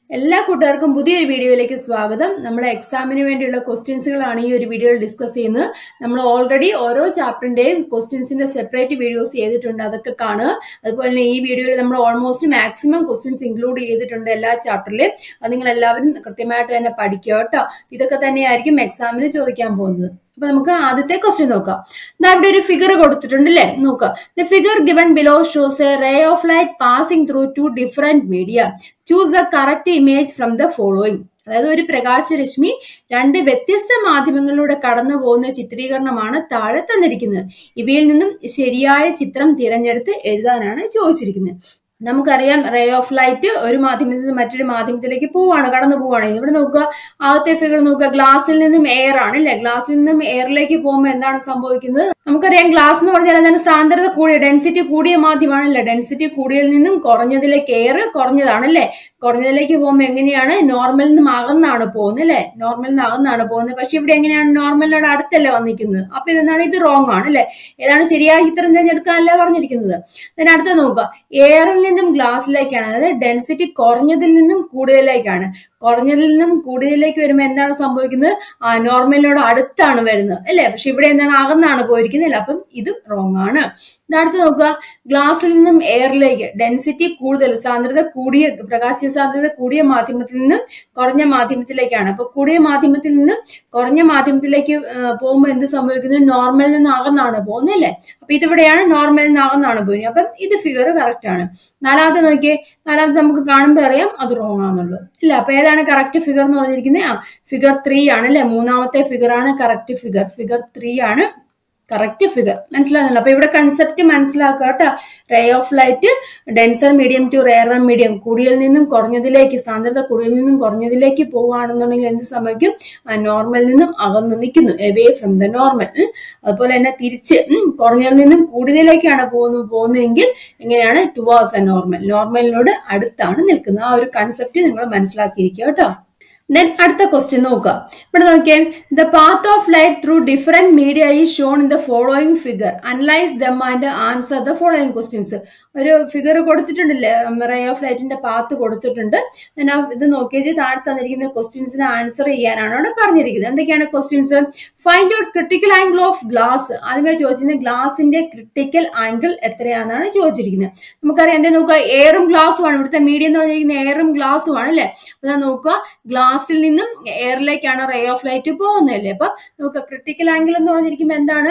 എല്ലാ കൂട്ടുകാർക്കും പുതിയൊരു വീഡിയോയിലേക്ക് സ്വാഗതം. നമ്മൾ എക്സാമിന് വേണ്ടിയുള്ള ക്വസ്റ്റ്യൻസുകളാണ് ഈ ഒരു വീഡിയോയിൽ ഡിസ്കസ് ചെയ്യുന്നത്. നമ്മൾ ഓൾറെഡി ഓരോ ചാപ്റ്ററിന്റെയും ക്വസ്റ്റ്യൻസിന്റെ സെപ്പറേറ്റ് വീഡിയോസ് ചെയ്തിട്ടുണ്ട്, അതൊക്കെ കാണുക. അതുപോലെ തന്നെ ഈ വീഡിയോയിൽ നമ്മൾ ഓൾമോസ്റ്റ് മാക്സിമം ക്വസ്റ്റ്യൻസ് ഇൻക്ലൂഡ് ചെയ്തിട്ടുണ്ട് എല്ലാ ചാപ്റ്ററിലും. അത് നിങ്ങൾ എല്ലാവരും കൃത്യമായിട്ട് തന്നെ പഠിക്കുക കേട്ടോ. ഇതൊക്കെ തന്നെയായിരിക്കും എക്സാമിന് ചോദിക്കാൻ പോകുന്നത്. അപ്പൊ നമുക്ക് ആദ്യത്തെ ക്വസ്റ്റ്യൻ നോക്കാം. ഇവിടെ ഒരു ഫിഗർ കൊടുത്തിട്ടുണ്ട് അല്ലേ, നോക്കുക. The figure given below shows a ray of light passing through two different media. Choose the correct image from the following. അതായത് ഒരു പ്രകാശരശ്മി രണ്ട് വ്യത്യസ്ത മാധ്യമങ്ങളിലൂടെ കടന്നു പോകുന്ന ചിത്രീകരണമാണ് താഴെ തന്നിരിക്കുന്നത്. ഇവയിൽ നിന്നും ശരിയായ ചിത്രം തിരഞ്ഞെടുത്ത് എഴുതാനാണ് ചോദിച്ചിരിക്കുന്നത്. നമുക്കറിയാം, റേ ഓഫ് ലൈറ്റ് ഒരു മാധ്യമത്തിൽ നിന്ന് മറ്റൊരു മാധ്യമത്തിലേക്ക് കടന്നു പോവാണ്. ഇവിടെ നോക്കുക, ആദ്യത്തെ ഫിഗർ നോക്കുക. ഗ്ലാസിൽ നിന്നും എയർ ആണ് അല്ലെ. ഗ്ലാസിൽ നിന്നും എയറിലേക്ക് പോകുമ്പോൾ എന്താണ് സംഭവിക്കുന്നത്? നമുക്കറിയാം, ഗ്ലാസ് എന്ന് പറഞ്ഞാൽ എന്താണ്? സാന്ദ്രത കൂടിയ, ഡെൻസിറ്റി കൂടിയ മാധ്യമമാണല്ലേ. ഡെൻസിറ്റി കൂടിയതിൽ നിന്നും കുറഞ്ഞതിലേക്ക്, എയർ കുറഞ്ഞതാണ് അല്ലെ. കുറഞ്ഞതിലേക്ക് പോകുമ്പോൾ എങ്ങനെയാണ്? നോർമലിൽ നിന്നും അകന്നാണ് പോകുന്നത് അല്ലെ. നോർമലിൽ നിന്ന് അകന്നാണ് പോകുന്നത്. പക്ഷെ ഇവിടെ എങ്ങനെയാണ്? നോർമലിനോട് അടുത്തല്ലേ വന്നിരിക്കുന്നത്. അപ്പൊ ഇതെന്താണ്? ഇത് റോങ് ആണ് അല്ലെ. ഏതാണ് ശരിയായ ചിത്രം തിരഞ്ഞെടുക്കാനല്ല പറഞ്ഞിരിക്കുന്നത്. then അടുത്ത നോക്കുക, എയറിൽ നിന്നും ഗ്ലാസ്സിലേക്കാണ്. അതായത് ഡെൻസിറ്റി കുറഞ്ഞതിൽ നിന്നും കൂടുതലേക്കാണ്. കുറഞ്ഞതിൽ നിന്നും കൂടുതലേക്ക് വരുമ്പോൾ എന്താണ് സംഭവിക്കുന്നത്? നോർമലിനോട് അടുത്താണ് വരുന്നത് അല്ലെ. പക്ഷെ ഇവിടെ എന്താണ്? അകന്നാണ് പോയിരിക്കുന്നത് അല്ലെ. അപ്പം ഇതും റോങ് ആണ്. അടുത്ത് നോക്കുക, ഗ്ലാസിൽ നിന്നും എയറിലേക്ക് ഡെൻസിറ്റി കൂടുതൽ, സാന്ദ്രത കൂടിയ, പ്രകാശീയ സാന്ദ്രത കൂടിയ മാധ്യമത്തിൽ നിന്നും കുറഞ്ഞ മാധ്യമത്തിലേക്കാണ്. അപ്പൊ കൂടിയ മാധ്യമത്തിൽ നിന്നും കുറഞ്ഞ മാധ്യമത്തിലേക്ക് പോകുമ്പോൾ എന്ത് സംഭവിക്കുന്നത്? നോർമലിൽ നിന്ന് അകന്നാണ് പോകുന്നത് അല്ലെ. അപ്പൊ ഇതിവിടെയാണ് നോർമലിൽ നിന്ന് അകന്നാണ് പോകുന്നത്. അപ്പം ഇത് ഫിഗർ കറക്റ്റ് ആണ്. നാലാമത്തെ നോക്കിയേ. നാലാമത്തെ നമുക്ക് കാണുമ്പോൾ അറിയാം അത് റോങ് ആണെന്നുള്ളത് ഇല്ല. അപ്പൊ ഏതാണ് കറക്റ്റ് ഫിഗർ എന്ന് പറഞ്ഞിരിക്കുന്നത്? ഫിഗർ 3 ആണ് അല്ലെ. മൂന്നാമത്തെ ഫിഗർ ആണ് കറക്റ്റ് ഫിഗർ. ഫിഗർ 3 ആണ് കറക്റ്റ് ഫിഗർ. മനസ്സിലാകുന്നില്ല. അപ്പൊ ഇവിടെ കൺസെപ്റ്റ് മനസ്സിലാക്കുക കേട്ടോ. Ray of light denser medium to rarer medium, കൂടിയതിൽ നിന്നും കുറഞ്ഞതിലേക്ക്, സാന്ദ്രത കൂടിയതിൽ നിന്നും കുറഞ്ഞതിലേക്ക് പോവുകയാണെന്നുണ്ടെങ്കിൽ എന്ത് സംഭവിക്കും? നോർമലിൽ നിന്നും അകന്ന് നിൽക്കുന്നു, എവേ ഫ്രം ദ നോർമൽ. അതുപോലെ തന്നെ തിരിച്ച് കുറഞ്ഞതിൽ നിന്നും കൂടുതലേക്കാണ് പോകുന്നതെങ്കിൽ എങ്ങനെയാണ്? ടുവേഴ്സ് എ നോർമൽ, നോർമലിനോട് അടുത്താണ് നിൽക്കുന്നത്. ആ ഒരു കൺസെപ്റ്റ് നിങ്ങൾ മനസ്സിലാക്കിയിരിക്കുക കേട്ടോ. Then അടുത്ത ക്വസ്റ്റ്യൻ നോക്കുക. ഇവിടെ നോക്കിയാൽ, the path of light through different media is shown in the following figure. Analyse them and answer the following questions. ഒരു ഫിഗർ കൊടുത്തിട്ടുണ്ടല്ലേ, റേ ഓഫ് ലൈറ്റിന്റെ പാത്ത് കൊടുത്തിട്ടുണ്ട്. ഇത് നോക്കിയാൽ താഴെ തന്നിരിക്കുന്ന ക്വസ്റ്റ്യൻസിന് ആൻസർ ചെയ്യാനാണ് അവിടെ പറഞ്ഞിരിക്കുന്നത്. എന്തൊക്കെയാണ് questions? Find out critical angle of glass. ആദ്യമേ ചോദിച്ചിരുന്നത് ഗ്ലാസിന്റെ ക്രിട്ടിക്കൽ ആംഗിൾ എത്രയാണെന്നാണ് ചോദിച്ചിരിക്കുന്നത്. നമുക്കറിയാം, എന്താ നോക്കുക, എയറും ഗ്ലാസും ആണ്. ഇവിടുത്തെ മീഡിയം എന്ന് പറഞ്ഞിരിക്കുന്നത് എയറും ഗ്ലാസും ആണ് അല്ലെ. അപ്പൊ നോക്കുക, ഗ്ലാസിൽ നിന്നും എയറിലേക്കാണ് റേ ഓഫ് ലൈറ്റ് പോകുന്നതല്ലേ. അപ്പൊ നോക്കുക, ക്രിട്ടിക്കൽ ആംഗിൾ എന്ന് പറഞ്ഞിരിക്കുമ്പോൾ എന്താണ്?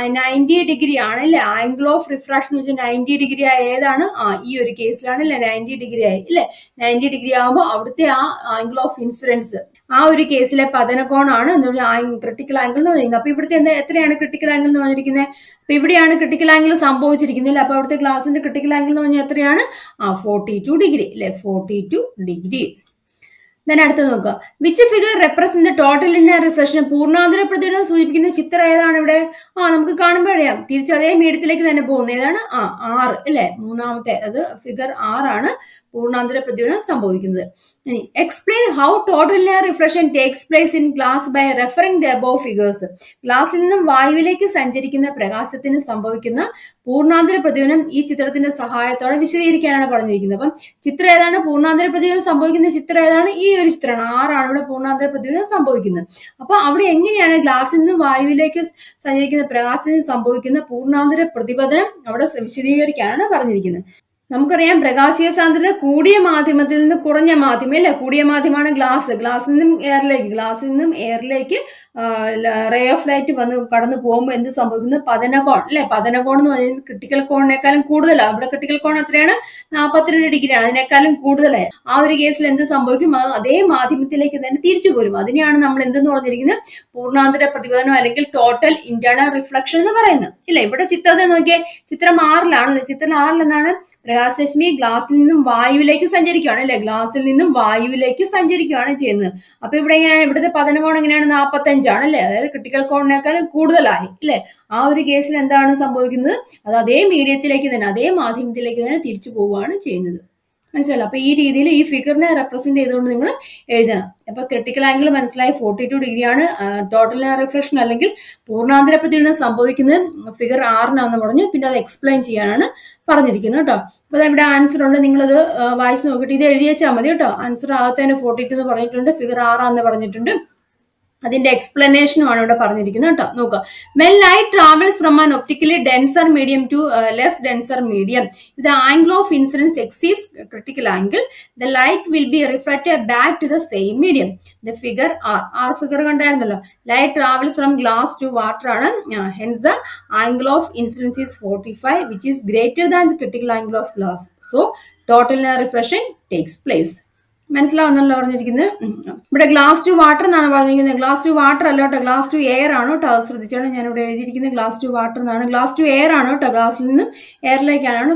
90 ഡിഗ്രി ആണ് അല്ലെ. ആംഗിൾ ഓഫ് റിഫ്രാക്ഷൻ എന്ന് വെച്ചാൽ 90 ഡിഗ്രി ആയ ഏതാണ്? ഈ ഒരു കേസിലാണ് അല്ലെ 90 ഡിഗ്രി ആയി അല്ലെ. 90 ഡിഗ്രി ആകുമ്പോൾ അവിടുത്തെ ആ ആംഗിൾ ഓഫ് ഇൻസിഡൻസ്, ആ ഒരു കേസിലെ പതനകോണാണ് ക്രിട്ടിക്കൽ ആംഗിൾ എന്ന് പറഞ്ഞിരിക്കുന്നത്. അപ്പൊ ഇവിടുത്തെ എത്രയാണ് ക്രിട്ടിക്കൽ ആംഗിൾ എന്ന് പറഞ്ഞിരിക്കുന്നത്? അപ്പൊ ഇവിടെയാണ് ക്രിട്ടിക്കൽ ആംഗിൾ സംഭവിച്ചിരിക്കുന്നില്ല. അപ്പൊ അവിടുത്തെ ഗ്ലാസിന്റെ ക്രിട്ടിക്കൽ ആംഗിൾ എന്ന് പറഞ്ഞാൽ എത്രയാണ്? 42 ഡിഗ്രി അല്ലെ. 42 ഡിഗ്രി. then അടുത്ത് നോക്കുക, which figure represent total linear reflection. പൂർണ്ണാന്തര പ്രതിഫലനം സൂചിപ്പിക്കുന്ന ചിത്രം ഏതാണ് ഇവിടെ? നമുക്ക് കാണുമ്പോൾ അറിയാം, തിരിച്ച് അതേ മീഡിയത്തിലേക്ക് തന്നെ പോകുന്നത് ഏതാണ്? 6 അല്ലെ. മൂന്നാമത്തെ, അത് ഫിഗർ 6 ആണ് പൂർണ്ണാന്തര പ്രതിഫലനം സംഭവിക്കുന്നത്. ഇനി explain how total linear reflection takes place in glass by referring the above figures. ഗ്ലാസിൽ നിന്നും വായുവിലേക്ക് സഞ്ചരിക്കുന്ന പ്രകാശത്തിന് സംഭവിക്കുന്ന പൂർണ്ണാന്തര പ്രതിഫലനം ഈ ചിത്രത്തിന്റെ സഹായത്തോടെ വിശദീകരിക്കാനാണ് പറഞ്ഞിരിക്കുന്നത്. അപ്പം ചിത്രം ഏതാണ്? പൂർണ്ണാന്തര പ്രതിഫലനം സംഭവിക്കുന്ന ചിത്രം ഏതാണ്? ഈ ഒരു ചിത്രമാണ്. 6 ആണ് ഇവിടെ പൂർണ്ണാന്തര പ്രതിഫലനം സംഭവിക്കുന്നത്. അപ്പൊ അവിടെ എങ്ങനെയാണ് ഗ്ലാസിൽ നിന്നും വായുവിലേക്ക് സഞ്ചരിക്കുന്ന പ്രകാശത്തിന് സംഭവിക്കുന്ന പൂർണ്ണാന്തര പ്രതിപതനം അവിടെ വിശദീകരിക്കാനാണ് പറഞ്ഞിരിക്കുന്നത്. നമുക്കറിയാം, പ്രകാശീയ സാന്ദ്രത കൂടിയ മാധ്യമത്തിൽ നിന്ന് കുറഞ്ഞ മാധ്യമം അല്ലെ. കൂടിയ മാധ്യമമാണ് ഗ്ലാസ്. ഗ്ലാസിൽ നിന്നും എയറിലേക്ക് റേ ഓഫ് ലൈറ്റ് കടന്നു പോകുമ്പോൾ എന്ത് സംഭവിക്കുന്നു? പതനകോൺ അല്ലെ. പതനകോൺ എന്ന് പറയുന്നത് ക്രിട്ടിക്കൽ കോണിനേക്കാളും കൂടുതലാണ്. ഇവിടെ ക്രിട്ടിക്കൽ കോൺ എത്രയാണ്? 42 ഡിഗ്രിയാണ്. അതിനേക്കാളും കൂടുതലായി. ആ ഒരു കേസിൽ എന്ത് സംഭവിക്കും? അതേ മാധ്യമത്തിലേക്ക് തന്നെ തിരിച്ചു പോരും. അതിനെയാണ് നമ്മൾ എന്തെന്ന് പറഞ്ഞിരിക്കുന്നത്? പൂർണ്ണാന്തര പ്രതിപതനം അല്ലെങ്കിൽ ടോട്ടൽ ഇന്റേണൽ റിഫ്ലക്ഷൻ എന്ന് പറയുന്നത് ഇല്ല. ഇവിടെ ചിത്രത്തെ നോക്കിയേ, ചിത്രം 6 ചിത്രം 6 എന്താണ്? പ്രകാശരശ്മി ഗ്ലാസിൽ നിന്നും വായുവിലേക്ക് സഞ്ചരിക്കുകയാണ് അല്ലെ. ഗ്ലാസിൽ നിന്നും വായുവിലേക്ക് സഞ്ചരിക്കുകയാണ് ചെയ്യുന്നത്. അപ്പൊ ഇവിടെ എങ്ങനെയാണ്? ഇവിടുത്തെ പതനകോൺ എങ്ങനെയാണ്? 45 ആണ് അല്ലെ. അതായത് ക്രിട്ടിക്കൽ കോണിനേക്കാളും കൂടുതലായി അല്ലെ. ആ ഒരു കേസിൽ എന്താണ് സംഭവിക്കുന്നത്? അത് അതേ മീഡിയത്തിലേക്ക് തന്നെ, അതേ മാധ്യമത്തിലേക്ക് തന്നെ തിരിച്ചു പോവുകയാണ് ചെയ്യുന്നത്. മനസ്സിലായല്ലോ. അപ്പൊ ഈ രീതിയിൽ ഈ ഫിഗറിനെ റെപ്രസെന്റ് ചെയ്തുകൊണ്ട് നിങ്ങൾ എഴുതണം. അപ്പൊ ക്രിട്ടിക്കൽ ആംഗിൾ മനസ്സിലായി 42 ഡിഗ്രിയാണ്. ടോട്ടൽ ലെയർ റിഫ്ലക്ഷൻ അല്ലെങ്കിൽ പൂർണ്ണാന്തര പ്രതിഫലനം സംഭവിക്കുന്നത് ഫിഗർ 6 പറഞ്ഞു. പിന്നെ അത് എക്സ്പ്ലെയിൻ ചെയ്യാനാണ് പറഞ്ഞിരിക്കുന്നത് കേട്ടോ. അപ്പൊ ഇവിടെ ആൻസർ ഉണ്ട്, നിങ്ങളത് വായിച്ചു നോക്കിയിട്ട് ഇത് എഴുതി വെച്ചാൽ മതി കേട്ടോ. ആൻസർ ആകത്തേന് 42 എന്ന് പറഞ്ഞിട്ടുണ്ട്, ഫിഗർ 6 പറഞ്ഞിട്ടുണ്ട്. അതിന്റെ എക്സ്പ്ലനേഷനുമാണ് ഇവിടെ പറഞ്ഞിരിക്കുന്നത് കേട്ടോ. നോക്കുക, when light travels from an optically denser medium to less denser medium, the angle of incidence exceeds critical angle, the light will be reflected back to the same medium. The figure are figure കണ്ടായിരുന്നല്ലോ. Light travels from glass to water ആണ്. Hence the angle of incidence is 45 which is greater than the critical angle of glass. So total reflection takes place. മനസ്സിലാവുന്നല്ലോ പറഞ്ഞിരിക്കുന്നത്. ഇവിടെ glass to water എന്നാണ് പറഞ്ഞിരിക്കുന്നത്. Glass to water അല്ല കേട്ടോ, glass to air ആണ് കേട്ടോ. അത് ശ്രദ്ധിച്ചാണ് ഞാൻ ഇവിടെ എഴുതിയിരിക്കുന്നത്. ഗ്ലാസ് ടു വാട്ടർ എന്നാണ്. ഗ്ലാസ് ടു എയർ ആണ് കേട്ടോ. ഗ്ലാസിൽ നിന്നും എയറിലേക്കാണ്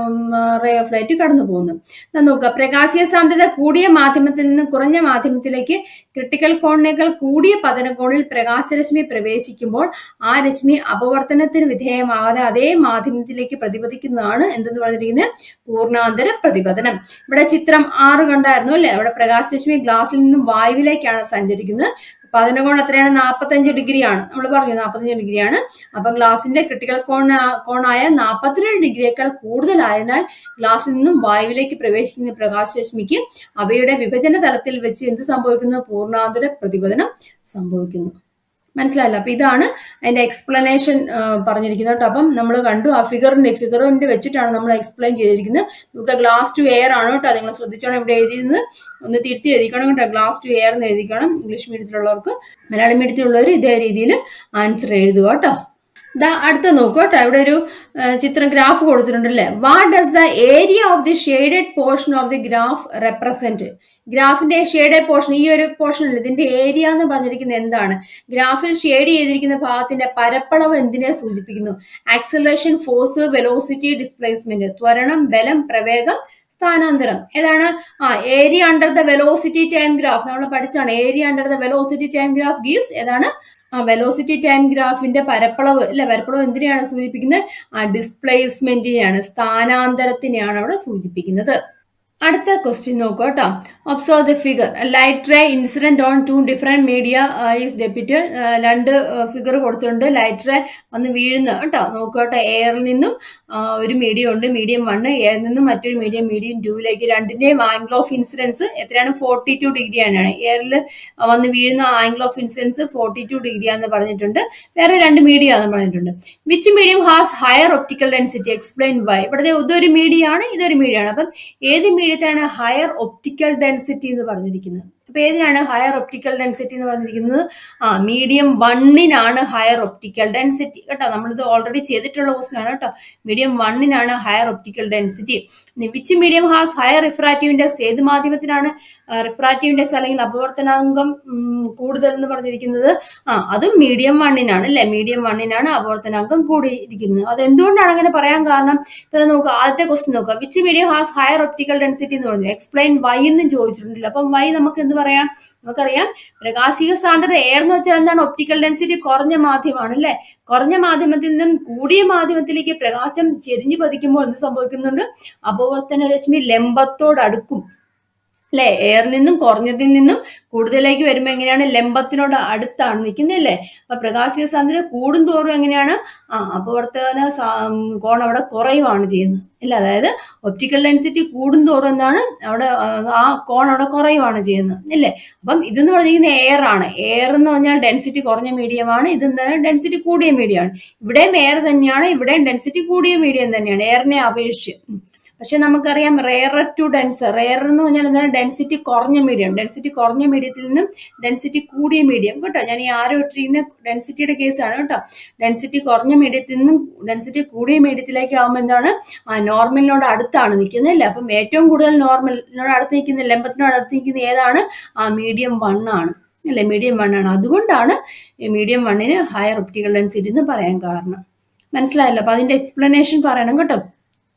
റേ ഓഫ് ലൈറ്റ് കടന്നു പോകുന്നത്. നോക്കുക, പ്രകാശീയ സാന്ദ്രത കൂടിയ മാധ്യമത്തിൽ നിന്ന് കുറഞ്ഞ മാധ്യമത്തിലേക്ക് ക്രിട്ടിക്കൽ കോണിനേക്കാൾ കൂടിയ പതനകോണിൽ പ്രകാശരശ്മി പ്രവേശിക്കുമ്പോൾ ആ രശ്മി അപവർത്തനത്തിന് വിധേയമാകാതെ അതേ മാധ്യമത്തിലേക്ക് പ്രതിപദിക്കുന്നതാണ് എന്തെന്ന് പറഞ്ഞിരിക്കുന്നത്, പൂർണ്ണാന്തര പ്രതിപതനം. ഇവിടെ ചിത്രം 6 കണ്ടായിരുന്നു അല്ലെ. അവിടെ പ്രകാശരശ്മി ഗ്ലാസിൽ നിന്നും വായുവിലേക്കാണ് സഞ്ചരിക്കുന്നത്. പതനകോൺ എത്രയാണ്, 45 ഡിഗ്രിയാണ്. നമ്മൾ പറഞ്ഞു 45 ഡിഗ്രിയാണ്. അപ്പൊ ഗ്ലാസിന്റെ ക്രിട്ടിക്കൽ കോണായ 42 ഡിഗ്രിയേക്കാൾ കൂടുതലായതിനാൽ ഗ്ലാസിൽ നിന്നും വായുവിലേക്ക് പ്രവേശിക്കുന്ന പ്രകാശരശ്മിക്ക് അവയുടെ വിഭജന തലത്തിൽ വെച്ച് എന്ത് സംഭവിക്കുന്നു, പൂർണ്ണാന്തര പ്രതിപതനം സംഭവിക്കുന്നു. മനസ്സിലായല്ലോ. അപ്പൊ ഇതാണ് അതിന്റെ എക്സ്പ്ലനേഷൻ പറഞ്ഞിരിക്കുന്നത് കേട്ടോ. അപ്പം നമ്മൾ കണ്ടു ആ ഫിഗറിന്റെ വെച്ചിട്ടാണ് നമ്മൾ എക്സ്പ്ലെയിൻ ചെയ്തിരിക്കുന്നത്. നമുക്ക് ഗ്ലാസ് ടു എയർ ആണ് കേട്ടോ. നിങ്ങൾ ശ്രദ്ധിച്ചോണം, ഇവിടെ എഴുതിയിരുന്നത് ഒന്ന് തിരുത്തി എഴുതിക്കണം കേട്ടോ. ഗ്ലാസ് ടു എയർ എന്ന് എഴുതിക്കണം. ഇംഗ്ലീഷ് മീഡിയത്തിലുള്ളവർക്ക്, മലയാളം മീഡിയത്തിലുള്ളവർ ഇതേ രീതിയിൽ ആൻസർ എഴുതുക കേട്ടോ. അടുത്ത നോക്കൂ കേട്ടോ. ഇവിടെ ഒരു ചിത്രം ഗ്രാഫ് കൊടുത്തിട്ടുണ്ടല്ലേ. What does the area of the shaded portion of the graph represent? ഗ്രാഫിന്റെ ഷെയ്ഡഡ് പോർഷൻ, ഈ ഒരു പോർഷൻ അല്ല, ഇതിന്റെ ഏരിയ എന്ന് പറഞ്ഞിരിക്കുന്നത് എന്താണ്? ഗ്രാഫിൽ ഷെയ്ഡ് ചെയ്തിരിക്കുന്ന ഭാഗത്തിന്റെ പരപ്പളവ് എന്തിനെ സൂചിപ്പിക്കുന്നു? ആക്സലറേഷൻ, ഫോഴ്സ്, വെലോസിറ്റി, ഡിസ്പ്ലേസ്മെന്റ്, ത്വരണം, ബലം, പ്രവേഗം, സ്ഥാനാന്തരം. ഏതാണ്? Area under the velocity time graph നമ്മൾ പഠിച്ചാണ്. Area under the velocity time graph gives ഏതാണ്? വെലോസിറ്റി ടൈം ഗ്രാഫിന്റെ പരപ്പളവ് അല്ലെ. പരപ്പളവ് എന്തിനെയാണ് സൂചിപ്പിക്കുന്നത്? ഡിസ്പ്ലേസ്മെന്റിനെയാണ്, സ്ഥാനാന്തരത്തിനെയാണ് അവിടെ സൂചിപ്പിക്കുന്നത്. അടുത്ത ക്വസ്റ്റ്യൻ നോക്കൂ കേട്ടോ. Observe the figure. Light ray incident on 2 different media is depicted. 2 figure കൊടുത്തിട്ടുണ്ട്. ലൈറ്റ് റേ വന്ന് വീഴുന്ന കേട്ടോ. നോക്കൂ കേട്ടോ. എയറിൽ നിന്നും ഒരു മീഡിയം ഉണ്ട്, മീഡിയം 1. എയറിൽ നിന്നും മറ്റൊരു മീഡിയം 2ലേക്ക്. രണ്ടിന്റെയും ആംഗിൾ ഓഫ് ഇൻസിഡൻസ് എത്രയാണ്? 42 ഡിഗ്രിയാണ്. എയറിൽ വന്ന് വീഴുന്ന ആംഗിൾ ഓഫ് ഇൻസിഡൻസ് 42 ഡിഗ്രിയാന്ന് പറഞ്ഞിട്ടുണ്ട്. വേറെ 2 മീഡിയ ആണെന്ന് പറഞ്ഞിട്ടുണ്ട്. Which medium has higher optical density? Explain why. ഇവിടെ ഇതൊരു മീഡിയ ആണ്, ഇതൊരു മീഡിയ ആണ്. അപ്പം ഏത് മീഡിയത്തിനാണ് ഹയർ ഒപ്റ്റിക്കൽ ഡെൻസിറ്റി എന്ന് പറഞ്ഞിരിക്കുന്നത്? അപ്പൊ ഏതിനാണ് ഹയർ ഒപ്റ്റിക്കൽ ഡെൻസിറ്റി എന്ന് പറഞ്ഞിരിക്കുന്നത്? മീഡിയം 1-നാണ് ഹയർ ഒപ്റ്റിക്കൽ ഡെൻസിറ്റി കേട്ടോ. നമ്മളിത് ഓൾറെഡി ചെയ്തിട്ടുള്ള ക്വസ്റ്റ്യൻ ആണ് കേട്ടോ. മീഡിയം 1-നാണ് higher optical density. Which medium has higher refractive index? ഏത് മാധ്യമത്തിനാണ് റിഫ്രാക്റ്റീവ് ഇൻഡെക്സ് അല്ലെങ്കിൽ അപവർത്തനാങ്കം കൂടുതൽ എന്ന് പറഞ്ഞിരിക്കുന്നത്? അതും മീഡിയം 1-നാണ് അല്ലെ. മീഡിയം 1-നാണ് അപവർത്തനാങ്കം കൂടിയിരിക്കുന്നത്. അത് എന്തുകൊണ്ടാണ് അങ്ങനെ പറയാൻ കാരണം? നോക്കുക, ആദ്യത്തെ ക്വസ്റ്റ്യൻ നോക്കുക. Which medium has higher optical density എന്ന് പറഞ്ഞു. എക്സ്പ്ലെയിൻ വൈ എന്നും ചോദിച്ചിട്ടുണ്ടല്ലോ. അപ്പം വൈ നമുക്ക് എന്ത് പറയാം? നമുക്കറിയാം, പ്രകാശിക സാന്ദ്രത എയർ എന്ന് വെച്ചാൽ എന്താണ്? ഒപ്റ്റിക്കൽ ഡെൻസിറ്റി കുറഞ്ഞ മാധ്യമമാണ് അല്ലെ. കുറഞ്ഞ മാധ്യമത്തിൽ നിന്നും കൂടിയ മാധ്യമത്തിലേക്ക് പ്രകാശം ചെരിഞ്ഞു പതിക്കുമ്പോൾ എന്ത് സംഭവിക്കുന്നുണ്ട്? അപവർത്തന രശ്മി ലംബത്തോടടുക്കും അല്ലെ. എയറിൽ നിന്നും കുറഞ്ഞതിൽ നിന്നും കൂടുതലേക്ക് വരുമ്പോൾ എങ്ങനെയാണ്? ലംബത്തിനോട് അടുത്താണ് നിൽക്കുന്നല്ലേ. അപ്പൊ പ്രകാശിക സാന്ദ്രത കൂടുന്തോറും എങ്ങനെയാണ്? അപവർത്തന കോൺ അവിടെ കുറയുവാണ് ചെയ്യുന്നത് അല്ല. അതായത് ഒപ്റ്റിക്കൽ ഡെൻസിറ്റി കൂടുന്തോറും എന്താണ് അവിടെ ആ കോൺ അവിടെ കുറയുവാണ് ചെയ്യുന്നത് അല്ലേ. അപ്പം ഇതെന്ന് പറഞ്ഞിരിക്കുന്നത് എയർ ആണ്. എയർ എന്ന് പറഞ്ഞാൽ ഡെൻസിറ്റി കുറഞ്ഞ മീഡിയമാണ്. ഇതെന്താണ്? ഡെൻസിറ്റി കൂടിയ മീഡിയമാണ്. ഇവിടെയും എയർ തന്നെയാണ്, ഇവിടെയും ഡെൻസിറ്റി കൂടിയ മീഡിയം തന്നെയാണ് എയറിനെ അപേക്ഷിച്ച്. പക്ഷെ നമുക്കറിയാം റെയർ ടു ഡെൻസർ. റെയർ എന്ന് പറഞ്ഞാൽ എന്താണ്? ഡെൻസിറ്റി കുറഞ്ഞ മീഡിയം. ഡെൻസിറ്റി കുറഞ്ഞ മീഡിയത്തിൽ നിന്നും ഡെൻസിറ്റി കൂടിയ മീഡിയം കേട്ടോ. ഞാൻ ഈ ആരോ ഇട്ടിരിക്കുന്ന ഡെൻസിറ്റിയുടെ കേസാണ് കേട്ടോ. ഡെൻസിറ്റി കുറഞ്ഞ മീഡിയത്തിൽ നിന്നും ഡെൻസിറ്റി കൂടിയ മീഡിയത്തിലേക്ക് ആകുമ്പോൾ എന്താണ്? നോർമലിനോട് അടുത്താണ് നിൽക്കുന്നത് അല്ലേ. അപ്പം ഏറ്റവും കൂടുതൽ നോർമലിനോട് അടുത്ത് നിൽക്കുന്ന, ലംബത്തിനോട് അടുത്ത് നിൽക്കുന്ന ഏതാണ്? മീഡിയം 1 ആണ് അല്ലെ. മീഡിയം 1 ആണ്. അതുകൊണ്ടാണ് മീഡിയം 1-ന് ഹയർ ഒപ്റ്റിക്കൽ ഡെൻസിറ്റി എന്ന് പറയാൻ കാരണം. മനസ്സിലായല്ലോ. അപ്പൊ അതിന്റെ എക്സ്പ്ലനേഷൻ പറയണം കേട്ടോ.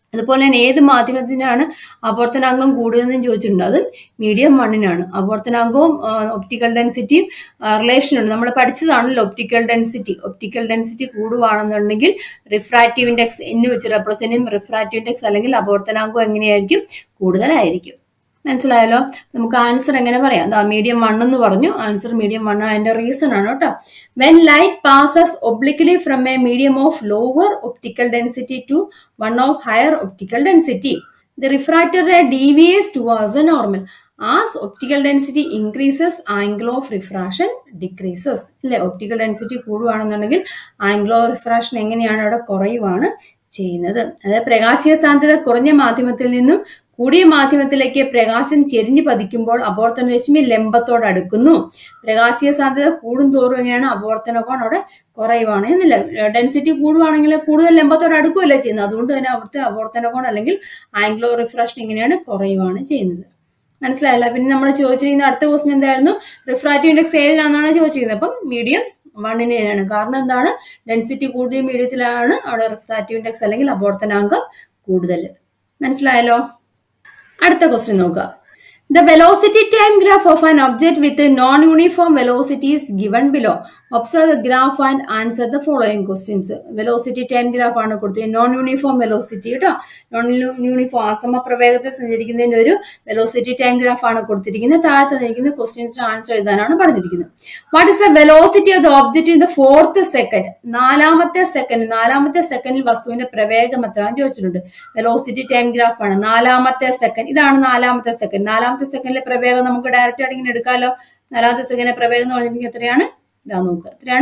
അതുപോലെ തന്നെ ഏത് മാധ്യമത്തിനാണ് അപവർത്തനാങ്കം കൂടുതലെന്ന് ചോദിച്ചിട്ടുണ്ട്. അത് മീഡിയം 1-നാണ്. അപവർത്തനാങ്കവും ഒപ്റ്റിക്കൽ ഡെൻസിറ്റിയും റിലേഷനുണ്ട്. നമ്മൾ പഠിച്ചതാണല്ലോ ഒപ്റ്റിക്കൽ ഡെൻസിറ്റി. ഒപ്റ്റിക്കൽ ഡെൻസിറ്റി കൂടുവാണെന്നുണ്ടെങ്കിൽ റിഫ്രാക്റ്റീവ് ഇൻഡെക്സ് എന്ന് വെച്ച് റെപ്രസെന്റ് ചെയ്യും. റിഫ്രാക്റ്റീവ് ഇൻഡെക്സ് അല്ലെങ്കിൽ അപവർത്തനാങ്കം എങ്ങനെയായിരിക്കും? കൂടുതലായിരിക്കും. മനസ്സിലായല്ലോ? നമുക്ക് ആൻസർ എങ്ങനെ പറയാം? എന്താ മീഡിയം 1 എന്ന് പറഞ്ഞു. ആൻസർ മീഡിയം 1 ആണ്. അതിന്റെ റീസൺ ആണ് കേട്ടോ. When light passes obliquely from a medium of lower optical density to one of higher optical density, the refracted ray deviates towards the normal. As optical density increases angle of refraction decreases. ഇല്ലേ? Optical density കൂടുകയാണെന്നുണ്ടെങ്കിൽ angle of refraction എങ്ങനെയാണ്? അവിടെ കുറയുവാണ് ചെയ്യുന്നത്. അതായത് പ്രകാശീയ സാന്ദ്രത കുറഞ്ഞ മാധ്യമത്തിൽ നിന്നും കൂടിയ മാധ്യമത്തിലേക്ക് പ്രകാശം ചെരിഞ്ഞു പതിക്കുമ്പോൾ അപവർത്തന രശ്മി ലംബത്തോട് അടുക്കുന്നു. പ്രകാശീയ സാന്ദ്രത കൂടുന്തോറും എങ്ങനെയാണ്? അപവർത്തന കോൺ അവിടെ കുറയുവാണ് എന്നില്ല. ഡെൻസിറ്റി കൂടുവാണെങ്കിൽ കൂടുതൽ ലംബത്തോട് അടുക്കുകയല്ലേ ചെയ്യുന്നത്. അതുകൊണ്ട് തന്നെ അവിടുത്തെ അപവർത്തന കോൺ അല്ലെങ്കിൽ ആംഗിൾ ഓഫ് റിഫ്രാക്ഷൻ എങ്ങനെയാണ്? കുറയുവാണ് ചെയ്യുന്നത്. മനസ്സിലായല്ല? പിന്നെ നമ്മൾ ചോദിച്ചിരിക്കുന്ന അടുത്ത ക്വസ്റ്റ്യൻ എന്തായിരുന്നു? റിഫ്രാക്റ്റീവ് ഇൻഡെക്സ് ഏതിനാണെന്നാണ് ചോദിച്ചിരിക്കുന്നത്. അപ്പം മീഡിയം 1-നെയാണ്. കാരണം എന്താണ്? ഡെൻസിറ്റി കൂടിയ മീഡിയത്തിലാണ് അവിടെ റിഫ്രാക്റ്റീവ് ഇൻഡെക്സ് അല്ലെങ്കിൽ അപവർത്തനാങ്കം കൂടുതൽ. മനസ്സിലായല്ലോ? അടുത്ത ക്വസ്റ്റ്യൻ നോക്കുക. The velocity time graph of an object with a non-uniform velocity is given below. Observe the graph and answer the following questions. Velocity time graph ആണ് കൊടുത്തത്. നോൺ യൂണിഫോം വെലോസിറ്റി കേട്ടോ. Non uniform അസമ പ്രവേഗത്തിൽ സഞ്ചരിക്കുന്നതിന്റെ ഒരു velocity time graph ആണ് കൊടുത്തിരിക്കുന്നത്. താഴത്തെ തന്നിരിക്കുന്ന ക്വസ്റ്റ്യൻസിന് ആൻസർ എഴുതാനാണ് പറഞ്ഞിരിക്കുന്നത്. What is the velocity of the object in the 4th second? നാലാമത്തെ സെക്കൻഡിൽ വസ്തുവിന്റെ പ്രവേഗം എത്രയാണെന്ന് ചോദിച്ചിട്ടുണ്ട്. വെലോസിറ്റി ടൈം ഗ്രാഫ് ആണ്. നാലാമത്തെ സെക്കൻഡ്. ഇതാണ് നാലാമത്തെ സെക്കൻഡ്. നാലാമത്തെ സെക്കൻഡിലെ പ്രവേഗം നമുക്ക് ഡയറക്റ്റ് ആയിട്ട് ഇങ്ങനെ എടുക്കാമല്ലോ. നാലാമത്തെ സെക്കൻഡിലെ പ്രവേഗം എന്ന് പറഞ്ഞിട്ടുണ്ടെങ്കിൽ എത്രയാണ്? ഇതാ നോക്കുക. എത്രയാണ്?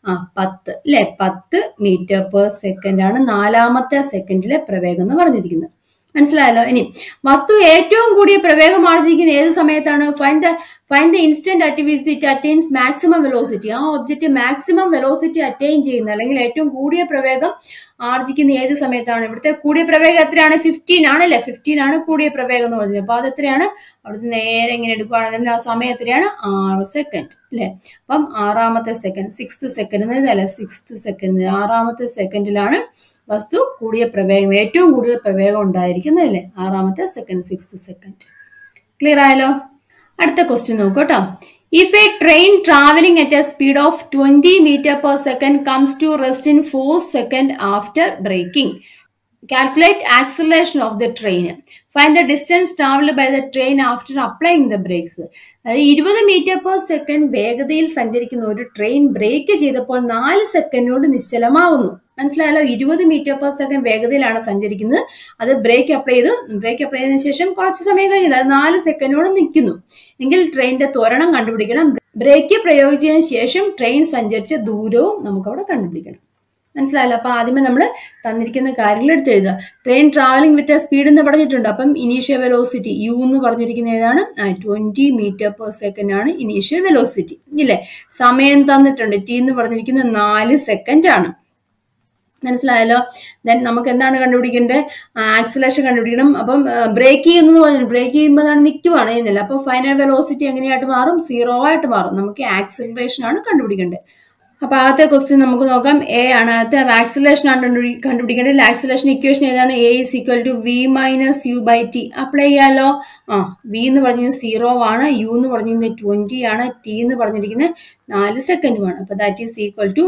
10 അല്ലെ? 10 മീറ്റർ പെർ സെക്കൻഡ് ആണ് നാലാമത്തെ സെക്കൻഡിലെ പ്രവേഗം എന്ന് പറഞ്ഞിരിക്കുന്നത്. മനസ്സിലായല്ലോ? ഇനി വസ്തു ഏറ്റവും കൂടിയ പ്രവേഗം ആർജിക്കുന്ന ഏത് സമയത്താണ്? Find the instant at which it attains maximum velocity. ആ ഒബ്ജക്റ്റ് മാക്സിമം വെലോസിറ്റി അറ്റൈൻ ചെയ്യുന്ന അല്ലെങ്കിൽ ഏറ്റവും കൂടിയ പ്രവേഗം ആർജിക്കുന്ന ഏത് സമയത്താണ്? ഇവിടുത്തെ കൂടിയ പ്രവേഗം എത്രയാണ്? 15 ആണല്ലേ? 15 ആണ് കൂടിയ പ്രവേഗം എന്ന് പറഞ്ഞത്. അപ്പൊ അത് എത്രയാണ്? അവിടുത്തെ നേരെ ഇങ്ങനെ എടുക്കുകയാണെങ്കിൽ ആ സമയം എത്രയാണ്? 6 സെക്കൻഡ് അല്ലെ? അപ്പം 6ാമത്തെ സെക്കൻഡ്, 6th സെക്കൻഡ് എന്നല്ല, 6th സെക്കൻഡ്, 6ാമത്തെ സെക്കൻഡിലാണ് വസ്തു കൂടിയ പ്രവേഗം, ഏറ്റവും കൂടുതൽ പ്രവേഗം ഉണ്ടായിരിക്കുന്നത് അല്ലേ? 6ാമത്തെ സെക്കൻഡ്, 6th സെക്കൻഡ്. ക്ലിയർ ആയല്ലോ? അടുത്ത ക്വസ്റ്റ്യൻ നോക്കൂ കേട്ടോ. If a train traveling at a speed of 20 meters per second comes to rest in 4 seconds after braking, calculate acceleration of the train. Find the distance traveled by the train after applying the brakes. അതായത് 20 metre per second വേഗതയിൽ സഞ്ചരിക്കുന്ന ഒരു train break ചെയ്തപ്പോൾ 4 സെക്കൻഡിനോട് നിശ്ചലമാകുന്നു. മനസ്സിലായല്ലോ? 20 metre per second വേഗതയിലാണ് സഞ്ചരിക്കുന്നത്. അത് break apply ചെയ്തതിനു ശേഷം കുറച്ച് സമയം കഴിഞ്ഞത് അത് 4 സെക്കൻഡിനോട് നിൽക്കുന്നു എങ്കിൽ ട്രെയിനിന്റെ ത്വരണം കണ്ടുപിടിക്കണം. ബ്രേക്ക് പ്രയോഗിച്ചതിന് ശേഷം ട്രെയിൻ സഞ്ചരിച്ച ദൂരവും നമുക്ക് അവിടെ കണ്ടുപിടിക്കണം. മനസ്സിലായല്ലോ? അപ്പൊ ആദ്യമേ നമ്മൾ തന്നിരിക്കുന്ന കാര്യങ്ങൾ എടുത്ത് എഴുതുക. ട്രെയിൻ ട്രാവലിംഗ് വിത്ത് സ്പീഡ് എന്ന് പറഞ്ഞിട്ടുണ്ട്. അപ്പം ഇനീഷ്യൽ വെലോസിറ്റി യു എന്ന് പറഞ്ഞിരിക്കുന്ന ഏതാണ്? 20 മീറ്റർ പെർ സെക്കൻഡ് ആണ് ഇനീഷ്യൽ വെലോസിറ്റി ഇല്ലേ? സമയം തന്നിട്ടുണ്ട്. ടി എന്ന് പറഞ്ഞിരിക്കുന്നത് 4 സെക്കൻഡ് ആണ്. മനസ്സിലായല്ലോ? ദെൻ നമുക്ക് എന്താണ് കണ്ടുപിടിക്കേണ്ടത്? ആക്സിലേഷൻ കണ്ടുപിടിക്കണം. അപ്പം ബ്രേക്ക് ചെയ്യുന്നു പറഞ്ഞു. ബ്രേക്ക് ചെയ്യുമ്പോൾ നിൽക്കുവാണ് ചെയ്യുന്നില്ല. അപ്പൊ ഫൈനൽ വെലോസിറ്റി എങ്ങനെയായിട്ട് മാറും? 0 ആയിട്ട് മാറും. നമുക്ക് ആക്സിലറേഷൻ ആണ് കണ്ടുപിടിക്കേണ്ടത്. അപ്പൊ ആദ്യത്തെ ക്വസ്റ്റ്യൻ നമുക്ക് നോക്കാം. എ ആണ് ആദ്യത്തെ. ആക്സിലേഷൻ ആണ് കണ്ടുപിടിക്കേണ്ടത്. ആക്സിലേഷൻ ഇക്വേഷൻ ഏതാണ്? A is equal to v minus u by t. Apply ചെയ്യാലോ? വി എന്ന് പറഞ്ഞത് 0 ആണ്, യു എന്ന് പറഞ്ഞിരിക്കുന്നത് 20 ആണ്, ടി എന്ന് പറഞ്ഞിരിക്കുന്നത് 4 സെക്കൻഡുമാണ്. അപ്പൊ ദാറ്റ് ഈസ് ഈക്വൽ ടു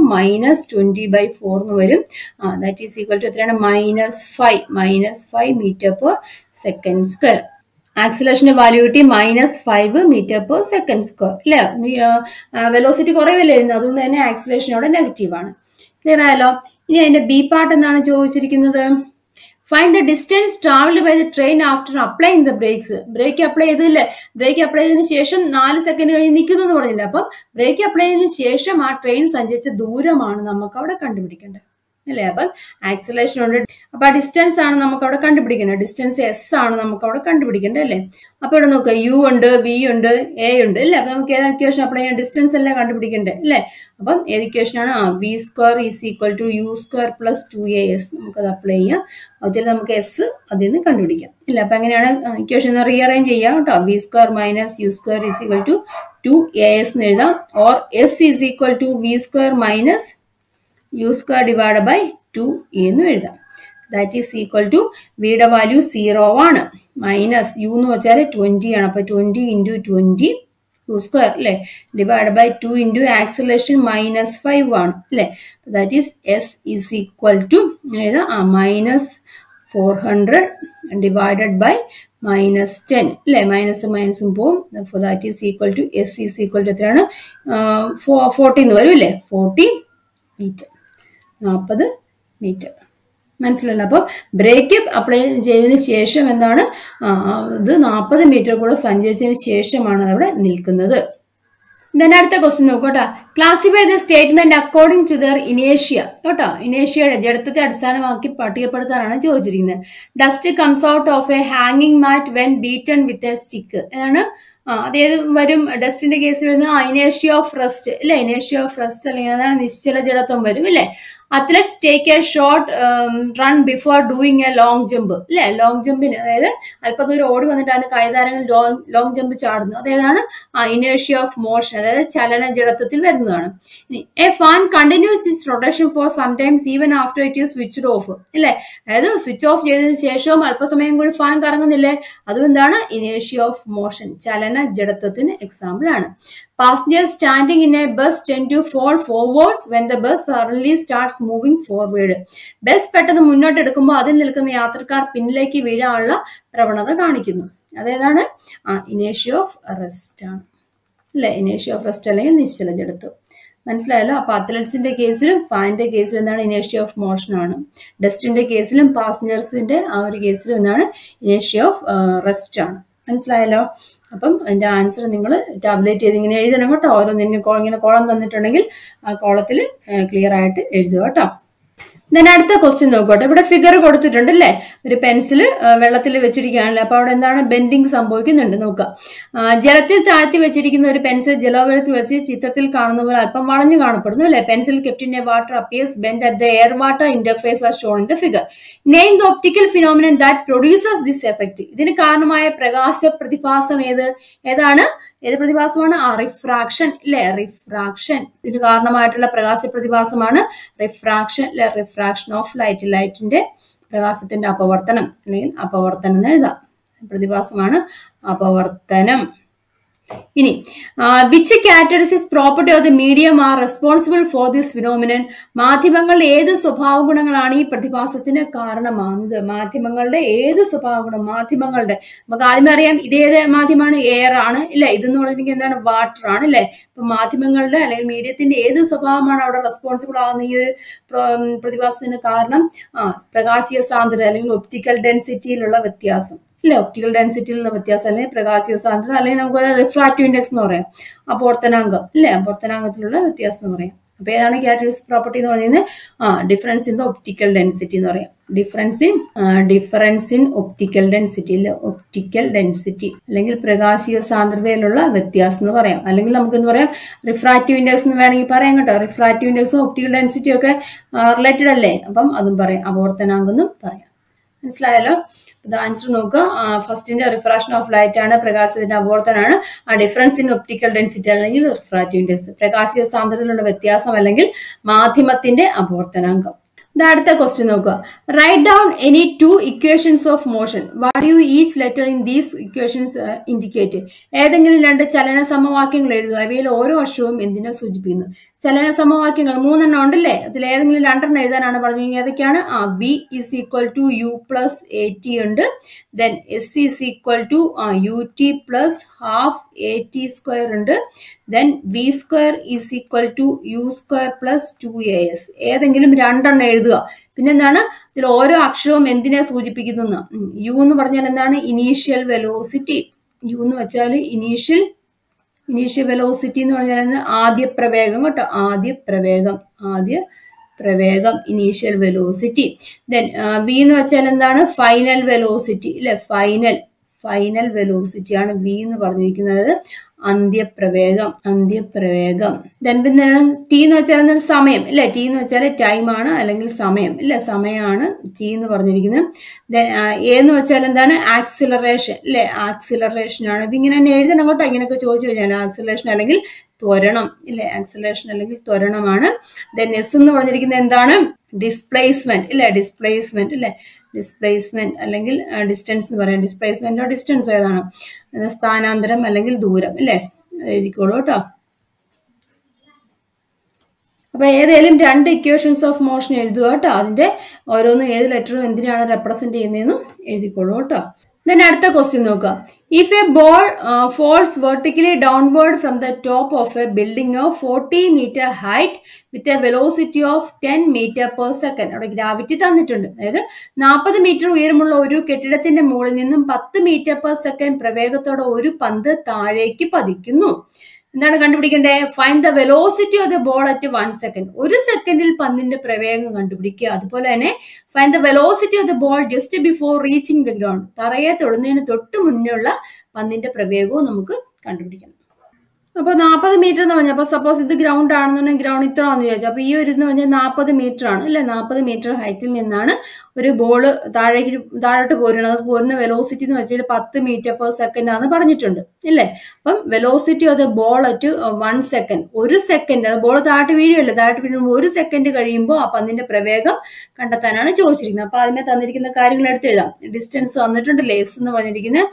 -20/4 എന്ന് വരും. ദാറ്റ് ഈസ് ഈക്വൽ ടു എത്രയാണ്? -5 മീറ്റർ പെർ സെക്കൻഡ് സ്ക്വയർ. ആക്സിലേഷന്റെ വാല്യൂ കിട്ടി -5 മീറ്റർ പെർ സെക്കൻഡ് സ്ക്വയർ അല്ലേ? വെലോസിറ്റി കുറവല്ലേ? അതുകൊണ്ട് തന്നെ ആക്സിലേഷൻ അവിടെ നെഗറ്റീവ് ആണ്. ക്ലിയർ ആയല്ലോ? ഇനി അതിന്റെ ബി പാർട്ട് എന്താണ് ചോദിച്ചിരിക്കുന്നത്? Find the distance travelled by the train after applying the brakes. Brake apply ചെയ്തില്ലേ? ബ്രേക്ക് അപ്ലൈ ചെയ്തതിനു ശേഷം 4 സെക്കൻഡ് കഴിഞ്ഞ് നിൽക്കുന്നു എന്ന് പറഞ്ഞില്ല. അപ്പം ബ്രേക്ക് അപ്ലൈ ചെയ്തതിനു ശേഷം ആ ട്രെയിൻ സഞ്ചരിച്ച ദൂരമാണ് നമുക്ക് അവിടെ കണ്ടുപിടിക്കേണ്ടത് അല്ലേ? അപ്പം ആക്സിലേഷൻ ഉണ്ട്. അപ്പൊ ആ ഡിസ്റ്റൻസ് ആണ് നമുക്ക് അവിടെ കണ്ടുപിടിക്കേണ്ടത്. ഡിസ്റ്റൻസ് എസ് ആണ് നമുക്ക് അവിടെ കണ്ടുപിടിക്കേണ്ടത് അല്ലേ? അപ്പൊ ഇവിടെ നോക്കുക, യു ഉണ്ട്, വി ഉണ്ട്, എ ഉണ്ട് അല്ലേ? അപ്പൊ നമുക്ക് ഏത് ഇക്വേഷൻ അപ്ലൈ ചെയ്യാം? ഡിസ്റ്റൻസ് അല്ലേ കണ്ടുപിടിക്കേണ്ടത് അല്ലേ? അപ്പം ഏത് ഇക്വേഷൻ ആണ്? V square is equal to U square plus 2as. നമുക്കത് അപ്ലൈ ചെയ്യാം. അതിൽ നമുക്ക് എസ് അതിൽ നിന്ന് കണ്ടുപിടിക്കാം ഇല്ല? അപ്പൊ എങ്ങനെയാണ് ഇക്വേഷൻ റീഅറേഞ്ച് ചെയ്യാം കേട്ടോ. V square minus u square is equal to 2as എന്ന് എഴുതാം. Or s is equal to v square minus u square divide by 2a എന്ന് എഴുതാം. ദാറ്റ് ഈസ് ഈക്വൽ ടു വിയുടെ വാല്യൂ 0 ആണ്. മൈനസ് യു എന്ന് വെച്ചാൽ 20 ആണ്. അപ്പൊ 20 × 20 u സ്ക്വയർ അല്ലെ, ഡിവൈഡ് ബൈ 2 ഇൻറ്റു ആക്സിലറേഷൻ -5 ആണ് അല്ലെ. That is s is equal to minus 400 divided by -10 അല്ലെ, മൈനസും പോവും. That is equal to s is equal to എത്രയാണ്, 40 എന്ന് വരും അല്ലെ, 40 മീറ്റർ, 40 മീറ്റർ. മനസ്സിലല്ലോ. അപ്പോൾ ബ്രേക്ക് അപ്ലൈ ചെയ്തതിന് ശേഷം എന്താണ്, ഇത് 40 മീറ്റർ കൂടെ സഞ്ചരിച്ചതിന് ശേഷമാണ് അവിടെ നിൽക്കുന്നത്. അടുത്ത ക്വസ്റ്റ്യൻ നോക്കോട്ടോ. Classify the statement according to their ഇനേഷ്യ കേട്ടോ. ഇനേഷ്യയുടെ ജഡത്വത്തെ അടിസ്ഥാനമാക്കി പട്ടികപ്പെടുത്താനാണ് ചോദിച്ചിരിക്കുന്നത്. Dust comes out of a ഹാങ്ങിങ് mat when beaten with a stick. അതാണ് അതേത് വരും ഡസ്റ്റിന്റെ കേസിൽ വരുന്ന ഇനേഷ്യ ഓഫ് റെസ്റ്റ് അല്ലെ, ഇനേഷ്യ ഓഫ് റെസ്റ്റ് അല്ലെങ്കിൽ അതാണ് നിശ്ചല ജഡത്വം വരും അല്ലെ. Athletes take a short run before doing a long jump അല്ലെ. ലോങ് ജമ്പിന് അതായത് അല്പദൂരം ഓടി വന്നിട്ടാണ് കായികതാരങ്ങൾ ലോങ് ജമ്പ് ചാടുന്നത്. അതേതാണ് ഇനേഷ്യ ഓഫ് മോഷൻ, അതായത് ചലന ജഡത്വത്തിൽ വരുന്നതാണ്. ഇനി a fan continues its rotation for sometimes even after it is switched off അല്ലെ. അതായത് സ്വിച്ച് ഓഫ് ചെയ്തതിനു ശേഷവും അല്പസമയം കൂടി ഫാൻ കറങ്ങുന്നില്ലേ, അതും എന്താണ് ഇനേഷ്യ ഓഫ് മോഷൻ, ചലന ജഡത്വത്തിന് എക്സാമ്പിൾ ആണ്. Passengers standing in a bus tend to fall forwards when the bus suddenly starts moving forward. Bus പെട്ടെന്ന് മുന്നോട്ട് എടുക്കുമ്പോൾ അതിൽ നിൽക്കുന്ന യാത്രക്കാർ പിന്നിലേക്ക് വീഴാനുള്ള പ്രവണത കാണിക്കുന്നു. അതേതാണ് ഇനേഷ്യ ഓഫ് റെസ്റ്റ് ആണ് അല്ലെ, ഇനേഷ്യ ഓഫ് റെസ്റ്റ് അല്ലെങ്കിൽ നിശ്ചല ജഡത്വം. മനസ്സിലായല്ലോ. അപ്പൊ അത്ലറ്റ്സിന്റെ കേസിലും ഫാനിന്റെ കേസിലും എന്താണ് ഇനേഷ്യ ഓഫ് മോഷൻ ആണ്. ഡസ്റ്റിന്റെ കേസിലും പാസഞ്ചേഴ്സിന്റെ ആ ഒരു കേസിലും എന്താണ് ഇനേഷ്യ ഓഫ് റെസ്റ്റ് ആണ്. മനസ്സിലായല്ലോ. അപ്പം അതിന്റെ ആൻസർ നിങ്ങൾ ടാബ്ലേറ്റ് ചെയ്ത് ഇങ്ങനെ എഴുതണം കേട്ടോ. ഓരോന്നിനും ഇങ്ങനെ കോളം തന്നിട്ടുണ്ടെങ്കിൽ ആ കോളത്തിൽ ക്ലിയർ ആയിട്ട് എഴുതുക കേട്ടോ. അടുത്ത ക്വസ്റ്റ്യൻ നോക്കട്ടെ. ഇവിടെ ഫിഗർ കൊടുത്തിട്ടുണ്ട് അല്ലേ, ഒരു പെൻസിൽ വെള്ളത്തിൽ വെച്ചിരിക്കുകയാണല്ലോ. അപ്പൊ അവിടെ എന്താണ് ബെൻഡിങ് സംഭവിക്കുന്നുണ്ട് നോക്കുക. ജലത്തിൽ താഴ്ത്തി വെച്ചിരിക്കുന്ന ഒരു പെൻസിൽ ജലോപരത്തിൽ വെച്ച് ചിത്രത്തിൽ കാണുന്ന പോലെ അല്പം വളഞ്ഞു കാണപ്പെടുന്നു അല്ലെ. Pencil kept in a water appears bend at the air water interface are shown in the figure. Name the optical phenomenon that produces this effect. ഇതിന് കാരണമായ പ്രകാശ പ്രതിഭാസം ഏതാണ്? ഏത് പ്രതിഭാസമാണ്? റിഫ്രാക്ഷൻ അല്ലെ, റിഫ്രാക്ഷൻ. ഇതിന് കാരണമായിട്ടുള്ള പ്രകാശ പ്രതിഭാസമാണ് റിഫ്രാക്ഷൻ അല്ലെ, റിഫ്രാക്ഷൻ ഓഫ് ലൈറ്റ്. ലൈറ്റിന്റെ പ്രകാശത്തിന്റെ അപവർത്തനം അല്ലെങ്കിൽ അപവർത്തനം എന്ന് എഴുതാം. പ്രതിഭാസമാണ് അപവർത്തനം. ഇനി which characteristics property of the medium are responsible for this phenomenon. മാധ്യമങ്ങളുടെ ഏത് സ്വഭാവ ഗുണങ്ങളാണ് ഈ പ്രതിഭാസത്തിന് കാരണമാകുന്നത്? മാധ്യമങ്ങളുടെ ഏത് സ്വഭാവ ഗുണം? മാധ്യമങ്ങളുടെ നമുക്ക് ആദ്യമേ അറിയാം ഇതേത് മാധ്യമമാണ്? എയർ ആണ് ഇല്ലേ. ഇതെന്ന് പറഞ്ഞിട്ടുണ്ടെങ്കിൽ എന്താണ്? വാട്ടർ ആണ് ഇല്ലേ. അപ്പൊ മാധ്യമങ്ങളുടെ അല്ലെങ്കിൽ മീഡിയത്തിന്റെ ഏത് സ്വഭാവമാണ് അവിടെ റെസ്പോൺസിബിൾ ആകുന്ന ഈ ഒരു പ്രതിഭാസത്തിന് കാരണം? പ്രകാശീയ സാന്ദ്രത അല്ലെങ്കിൽ ഒപ്റ്റിക്കൽ ഡെൻസിറ്റിയിലുള്ള വ്യത്യാസം അല്ലെ, ഒപ്റ്റിക്കൽ ഡെൻസിറ്റിയിലുള്ള വ്യത്യാസം അല്ലെങ്കിൽ പ്രകാശീയ സാന്ദ്രത അല്ലെങ്കിൽ നമുക്ക് റിഫ്രാക്റ്റീവ് ഇൻഡെക്സ് എന്ന് പറയാം, അപവർത്തനാങ്കം അല്ലെ, അപവർത്തനാങ്കത്തിലുള്ള വ്യത്യാസം എന്ന് പറയാം. അപ്പൊ ഏതാണ് ക്യാരക്ടറിസ്റ്റിക് പ്രോപ്പർട്ടി എന്ന് പറയുന്നത്? Difference in the optical density എന്ന് പറയാം. ഡിഫറൻസ് ഇൻ ഒപ്റ്റിക്കൽ ഡെൻസിറ്റി അല്ലെ, ഒപ്റ്റിക്കൽ ഡെൻസിറ്റി അല്ലെങ്കിൽ പ്രകാശീയ സാന്ദ്രതയിലുള്ള വ്യത്യാസം എന്ന് പറയാം. അല്ലെങ്കിൽ നമുക്ക് എന്ത് പറയാം? റിഫ്രാക്റ്റീവ് ഇൻഡെക്സ് എന്ന് വേണമെങ്കിൽ പറയാം കേട്ടോ. റിഫ്രാക്റ്റീവ് ഇൻഡെക്സും ഒപ്റ്റിക്കൽ ഡെൻസിറ്റിയും ഒക്കെ റിലേറ്റഡ് അല്ലേ, അപ്പം അതും പറയാം, അപവർത്തനാങ്കം എന്നും പറയാം. മനസ്സിലായല്ലോ. ഇത് ആൻസർ നോക്കുക. ഫസ്റ്റിന്റെ റിഫ്രാക്ഷൻ ഓഫ് ലൈറ്റ് ആണ്, പ്രകാശത്തിന്റെ അപവർത്തനാണ്. ഡിഫറൻസ് ഇൻ ഒപ്റ്റിക്കൽ ഡെൻസിറ്റി അല്ലെങ്കിൽ റിഫ്രാക്റ്റീവ് ഇൻഡെക്സ്, പ്രകാശീയ സാന്ദ്രതയിലുള്ള വ്യത്യാസം അല്ലെങ്കിൽ മാധ്യമത്തിന്റെ അപവർത്തനാങ്കം. അടുത്ത ക്വസ്റ്റ്യൻ നോക്കുക. Write down any 2 equations of motion. What do each letter in these equations indicate. ഏതെങ്കിലും 2 ചലന സമവാക്യങ്ങൾ എഴുതുക. അവയിൽ ഓരോ അക്ഷരവും എന്തിനെ സൂചിപ്പിക്കുന്നു? ചലന സമവാക്യങ്ങൾ 3 ഉണ്ടല്ലേ, അതിൽ ഏതെങ്കിലും 2 എഴുതാനാണ് പറഞ്ഞിരിക്കുന്നത്. ഏതൊക്കെയാണ്? v is equal to u plus at ഉണ്ട്. then s is equal to ut plus half at square ഉണ്ട്. then v square is equal to u square plus 2as. ഏതെങ്കിലും 2 എഴുതുക. പിന്നെന്താണ്? ഇതിൽ ഓരോ അക്ഷരവും എന്തിനെ സൂചിപ്പിക്കുന്നു? യു എന്ന് പറഞ്ഞാൽ എന്താണ്? Initial velocity. യു എന്ന് വെച്ചാൽ ഇനീഷ്യൽ വെലോസിറ്റി എന്ന് പറഞ്ഞാൽ ആദ്യ പ്രവേഗം കേട്ടോ, ആദ്യ പ്രവേഗം ഇനീഷ്യൽ വെലോസിറ്റി. ദെൻ വി എന്ന് വെച്ചാൽ എന്താണ്? ഫൈനൽ വെലോസിറ്റി അല്ലെ, ഫൈനൽ വെലോസിറ്റി ആണ് വി എന്ന് പറഞ്ഞിരിക്കുന്നത്. അന്ത്യപ്രവേഗം. ദെൻ പിന്നെ ടി എന്ന് വെച്ചാൽ എന്താണ്? സമയം അല്ലെ, ടി എന്ന് വെച്ചാൽ ടൈം ആണ് അല്ലെങ്കിൽ സമയം അല്ലെ, സമയമാണ് ടി എന്ന് പറഞ്ഞിരിക്കുന്നത്. ദെൻ എ എന്ന് വെച്ചാൽ എന്താണ്? ആക്സിലറേഷൻ അല്ലെ, ആക്സിലറേഷൻ ആണ്. ഇതിങ്ങനെ തന്നെ എഴുതണം കേട്ടോ. ഇങ്ങനെയൊക്കെ ചോദിച്ചു കഴിഞ്ഞാൽ ആക്സിലറേഷൻ അല്ലെങ്കിൽ ത്വരണം ഇല്ലേ, ആക്സിലറേഷൻ അല്ലെങ്കിൽ ത്വരണമാണ്. ദെൻ എസ് എന്ന് പറഞ്ഞിരിക്കുന്നത് എന്താണ്? ഡിസ്പ്ലേസ്മെന്റ് ഇല്ലേ, ഡിസ്പ്ലേസ്മെന്റ് ഇല്ലേ, ഡിസ്പ്ലേസ്മെന്റ് അല്ലെങ്കിൽ ഡിസ്റ്റൻസ് എന്ന് പറയാം. ഡിസ്പ്ലേസ്മെന്റോ ഡിസ്റ്റൻസോ ഏതാണ്? സ്ഥാനാന്തരം അല്ലെങ്കിൽ ദൂരം ഇല്ലേ, എഴുതിക്കോളൂ കേട്ടോ. അപ്പൊ ഏതെങ്കിലും രണ്ട് ഇക്വേഷൻസ് ഓഫ് മോഷൻ എഴുതുക കേട്ടോ. അതിന്റെ ഓരോന്നും ഏത് ലെറ്ററും എന്തിനാണ് റെപ്രസെന്റ് ചെയ്യുന്നതെന്നും എഴുതിക്കോളൂ കേട്ടോ. ദെൻ അടുത്ത ക്വസ്റ്റ്യൻ നോക്കുക. If a ball falls vertically downward from the top of a building of 40 metre height with a velocity of 10 metre per second. അവിടെ ഗ്രാവിറ്റി തന്നിട്ടുണ്ട്. അതായത് 40 മീറ്റർ ഉയരമുള്ള ഒരു കെട്ടിടത്തിന്റെ മുകളിൽ നിന്നും 10 മീറ്റർ പെർ സെക്കൻഡ് പ്രവേഗത്തോടെ ഒരു പന്ത് താഴേക്ക് പതിക്കുന്നു. എന്താണ് കണ്ടുപിടിക്കേണ്ടത്? Find the velocity of the ball at 1 second. ഒരു സെക്കൻഡിൽ പന്തിന്റെ പ്രവേഗം കണ്ടുപിടിക്കുക. അതുപോലെ തന്നെ find the velocity of the ball just before reaching the ground. തറയെ തൊടുന്നതിന് തൊട്ട് മുന്നേ ഉള്ള പന്തിന്റെ പ്രവേഗവും നമുക്ക് കണ്ടുപിടിക്കണം. അപ്പൊ 40 മീറ്റർ എന്ന് പറഞ്ഞാൽ, അപ്പൊ സപ്പോസ് ഇത് ഗ്രൗണ്ട് ആണെന്നുണ്ടെങ്കിൽ ഗ്രൗണ്ട് ഇത്ര ആണെന്ന് ചോദിച്ചാൽ, അപ്പൊ ഈ ഒരു എന്ന് പറഞ്ഞാൽ 40 മീറ്റർ ആണ് അല്ലെ. 40 മീറ്റർ ഹൈറ്റിൽ നിന്നാണ് ഒരു ബോള് താഴോട്ട് പോരുന്നത്. അത് പോരുന്ന വെലോസിറ്റി എന്ന് വെച്ചാൽ 10 മീറ്റർ പെർ സെക്കൻഡ് ആണെന്ന് പറഞ്ഞിട്ടുണ്ട് ഇല്ലേ. അപ്പം velocity of the ball at 1 second, ഒരു സെക്കൻഡ്, അത് ബോൾ താഴോട്ട് വീഴുമല്ലോ, താഴോട്ട് വീഴുമ്പോൾ ഒരു സെക്കൻഡ് കഴിയുമ്പോൾ ആ പന്തിന്റെ പ്രവേഗം കണ്ടെത്താനാണ് ചോദിച്ചിരിക്കുന്നത്. അപ്പൊ അതിനെ തന്നിരിക്കുന്ന കാര്യങ്ങൾ എടുത്ത് എഴുതാം. ഡിസ്റ്റൻസ് തന്നിട്ടുണ്ടല്ലേ, എസ് എന്ന് പറഞ്ഞിരിക്കുന്നത്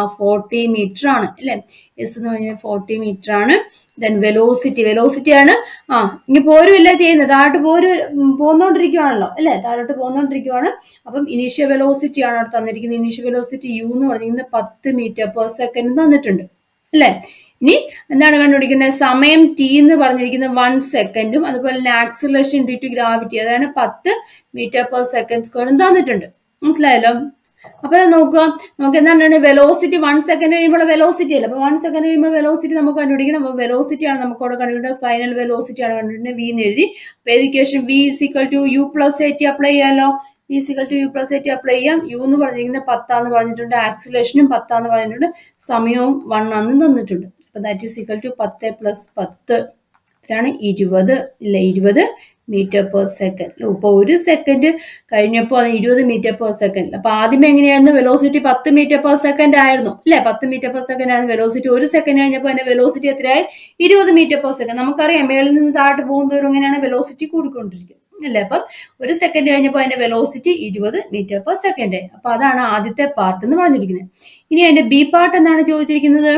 40 മീറ്റർ ആണ് അല്ലെ. എസ് എന്ന് പറഞ്ഞാൽ 40 മീറ്റർ ആണ്. ദെൻ വെലോസിറ്റി ആണ് ഇനി പോരുമില്ല ചെയ്യുന്നത്, താഴോട്ട് പോന്നോണ്ടിരിക്കുവാണല്ലോ അല്ലെ, താഴോട്ട് പോന്നോണ്ടിരിക്കുവാണ്. അപ്പം ഇനീഷ്യൽ വെലോസിറ്റി ആണ് അവിടെ തന്നിരിക്കുന്നത്. ഇനീഷ്യൽ വെലോസിറ്റി യു എന്ന് പറഞ്ഞിരിക്കുന്നത് 10 മീറ്റർ പെർ സെക്കൻഡ് തന്നിട്ടുണ്ട് അല്ലെ. ഇനി എന്താണ് കണ്ടുപിടിക്കുന്നത്? സമയം ടി എന്ന് പറഞ്ഞിരിക്കുന്നത് 1 സെക്കൻഡും അതുപോലെ തന്നെ ആക്സിലറേഷൻ ഡ്യൂ ടു ഗ്രാവിറ്റി അതാണ് 10 മീറ്റർ പെർ സെക്കൻഡ് സ്ക്വയറും തന്നിട്ടുണ്ട്. മനസ്സിലായല്ലോ? അപ്പൊ നോക്കുക, നമുക്ക് എന്താണ് വെലോസിറ്റി 1 സെക്കൻഡ് കഴിയുമ്പോൾ വെലോസിറ്റി അല്ല. അപ്പൊ 1 സെക്കൻഡ് കഴിയുമ്പോൾ വെലോസിറ്റി നമുക്ക് കണ്ടുപിടിക്കണം. അപ്പൊ വെലോസിറ്റി ആണ് നമുക്ക് അവിടെ കണ്ടുപിടിക്കുന്നത്. ഫൈനൽ വെലോസിറ്റി ആണ് കണ്ടുപിടിക്കുന്നത്. വി എന്ന് എഴുതി. അപ്പൊ equation V equal to U plus A T apply ചെയ്യാമല്ലോ. V equal to U plus A T apply ചെയ്യാം. യു എന്ന് പറഞ്ഞിരിക്കുന്നത് 10 ആന്ന് പറഞ്ഞിട്ടുണ്ട്. ആക്സിലേഷനും 10 ആന്ന് പറഞ്ഞിട്ടുണ്ട്. സമയവും 1 ആണെന്ന് തന്നിട്ടുണ്ട്. അപ്പൊ that is equal to 10 plus 10 എത്രയാണ്? 20 ഇല്ല, 20 മീറ്റർ പെർ സെക്കൻഡ്. ഇപ്പൊ ഒരു സെക്കൻഡ് കഴിഞ്ഞപ്പോൾ അത് 20 മീറ്റർ പെർ സെക്കൻഡ്. അപ്പൊ ആദ്യം എങ്ങനെയായിരുന്നു? വെലോസിറ്റി 10 മീറ്റർ പെർ സെക്കൻഡ് ആയിരുന്നു അല്ലെ. 10 മീറ്റർ പെർ സെക്കൻഡ് ആയിരുന്നു വെലോസിറ്റി. ഒരു സെക്കൻഡ് കഴിഞ്ഞപ്പോൾ അതിന്റെ വെലോസിറ്റി എത്രയായി? 20 മീറ്റർ പെർ സെക്കൻഡ്. നമുക്കറിയാം മേളിൽ നിന്ന് താഴോട്ട് പോകുന്നതോറും എങ്ങനെയാണ് വെലോസിറ്റി കൂടിക്കൊണ്ടിരിക്കും അല്ലെ. അപ്പം ഒരു സെക്കൻഡ് കഴിഞ്ഞപ്പോൾ അതിന്റെ വെലോസിറ്റി 20 മീറ്റർ പെർ സെക്കൻഡ് ആയി. അപ്പൊ അതാണ് ആദ്യത്തെ പാർട്ട് എന്ന് പറഞ്ഞിരിക്കുന്നത്. ഇനി അതിന്റെ ബി പാർട്ട് എന്താണ് ചോദിച്ചിരിക്കുന്നത്?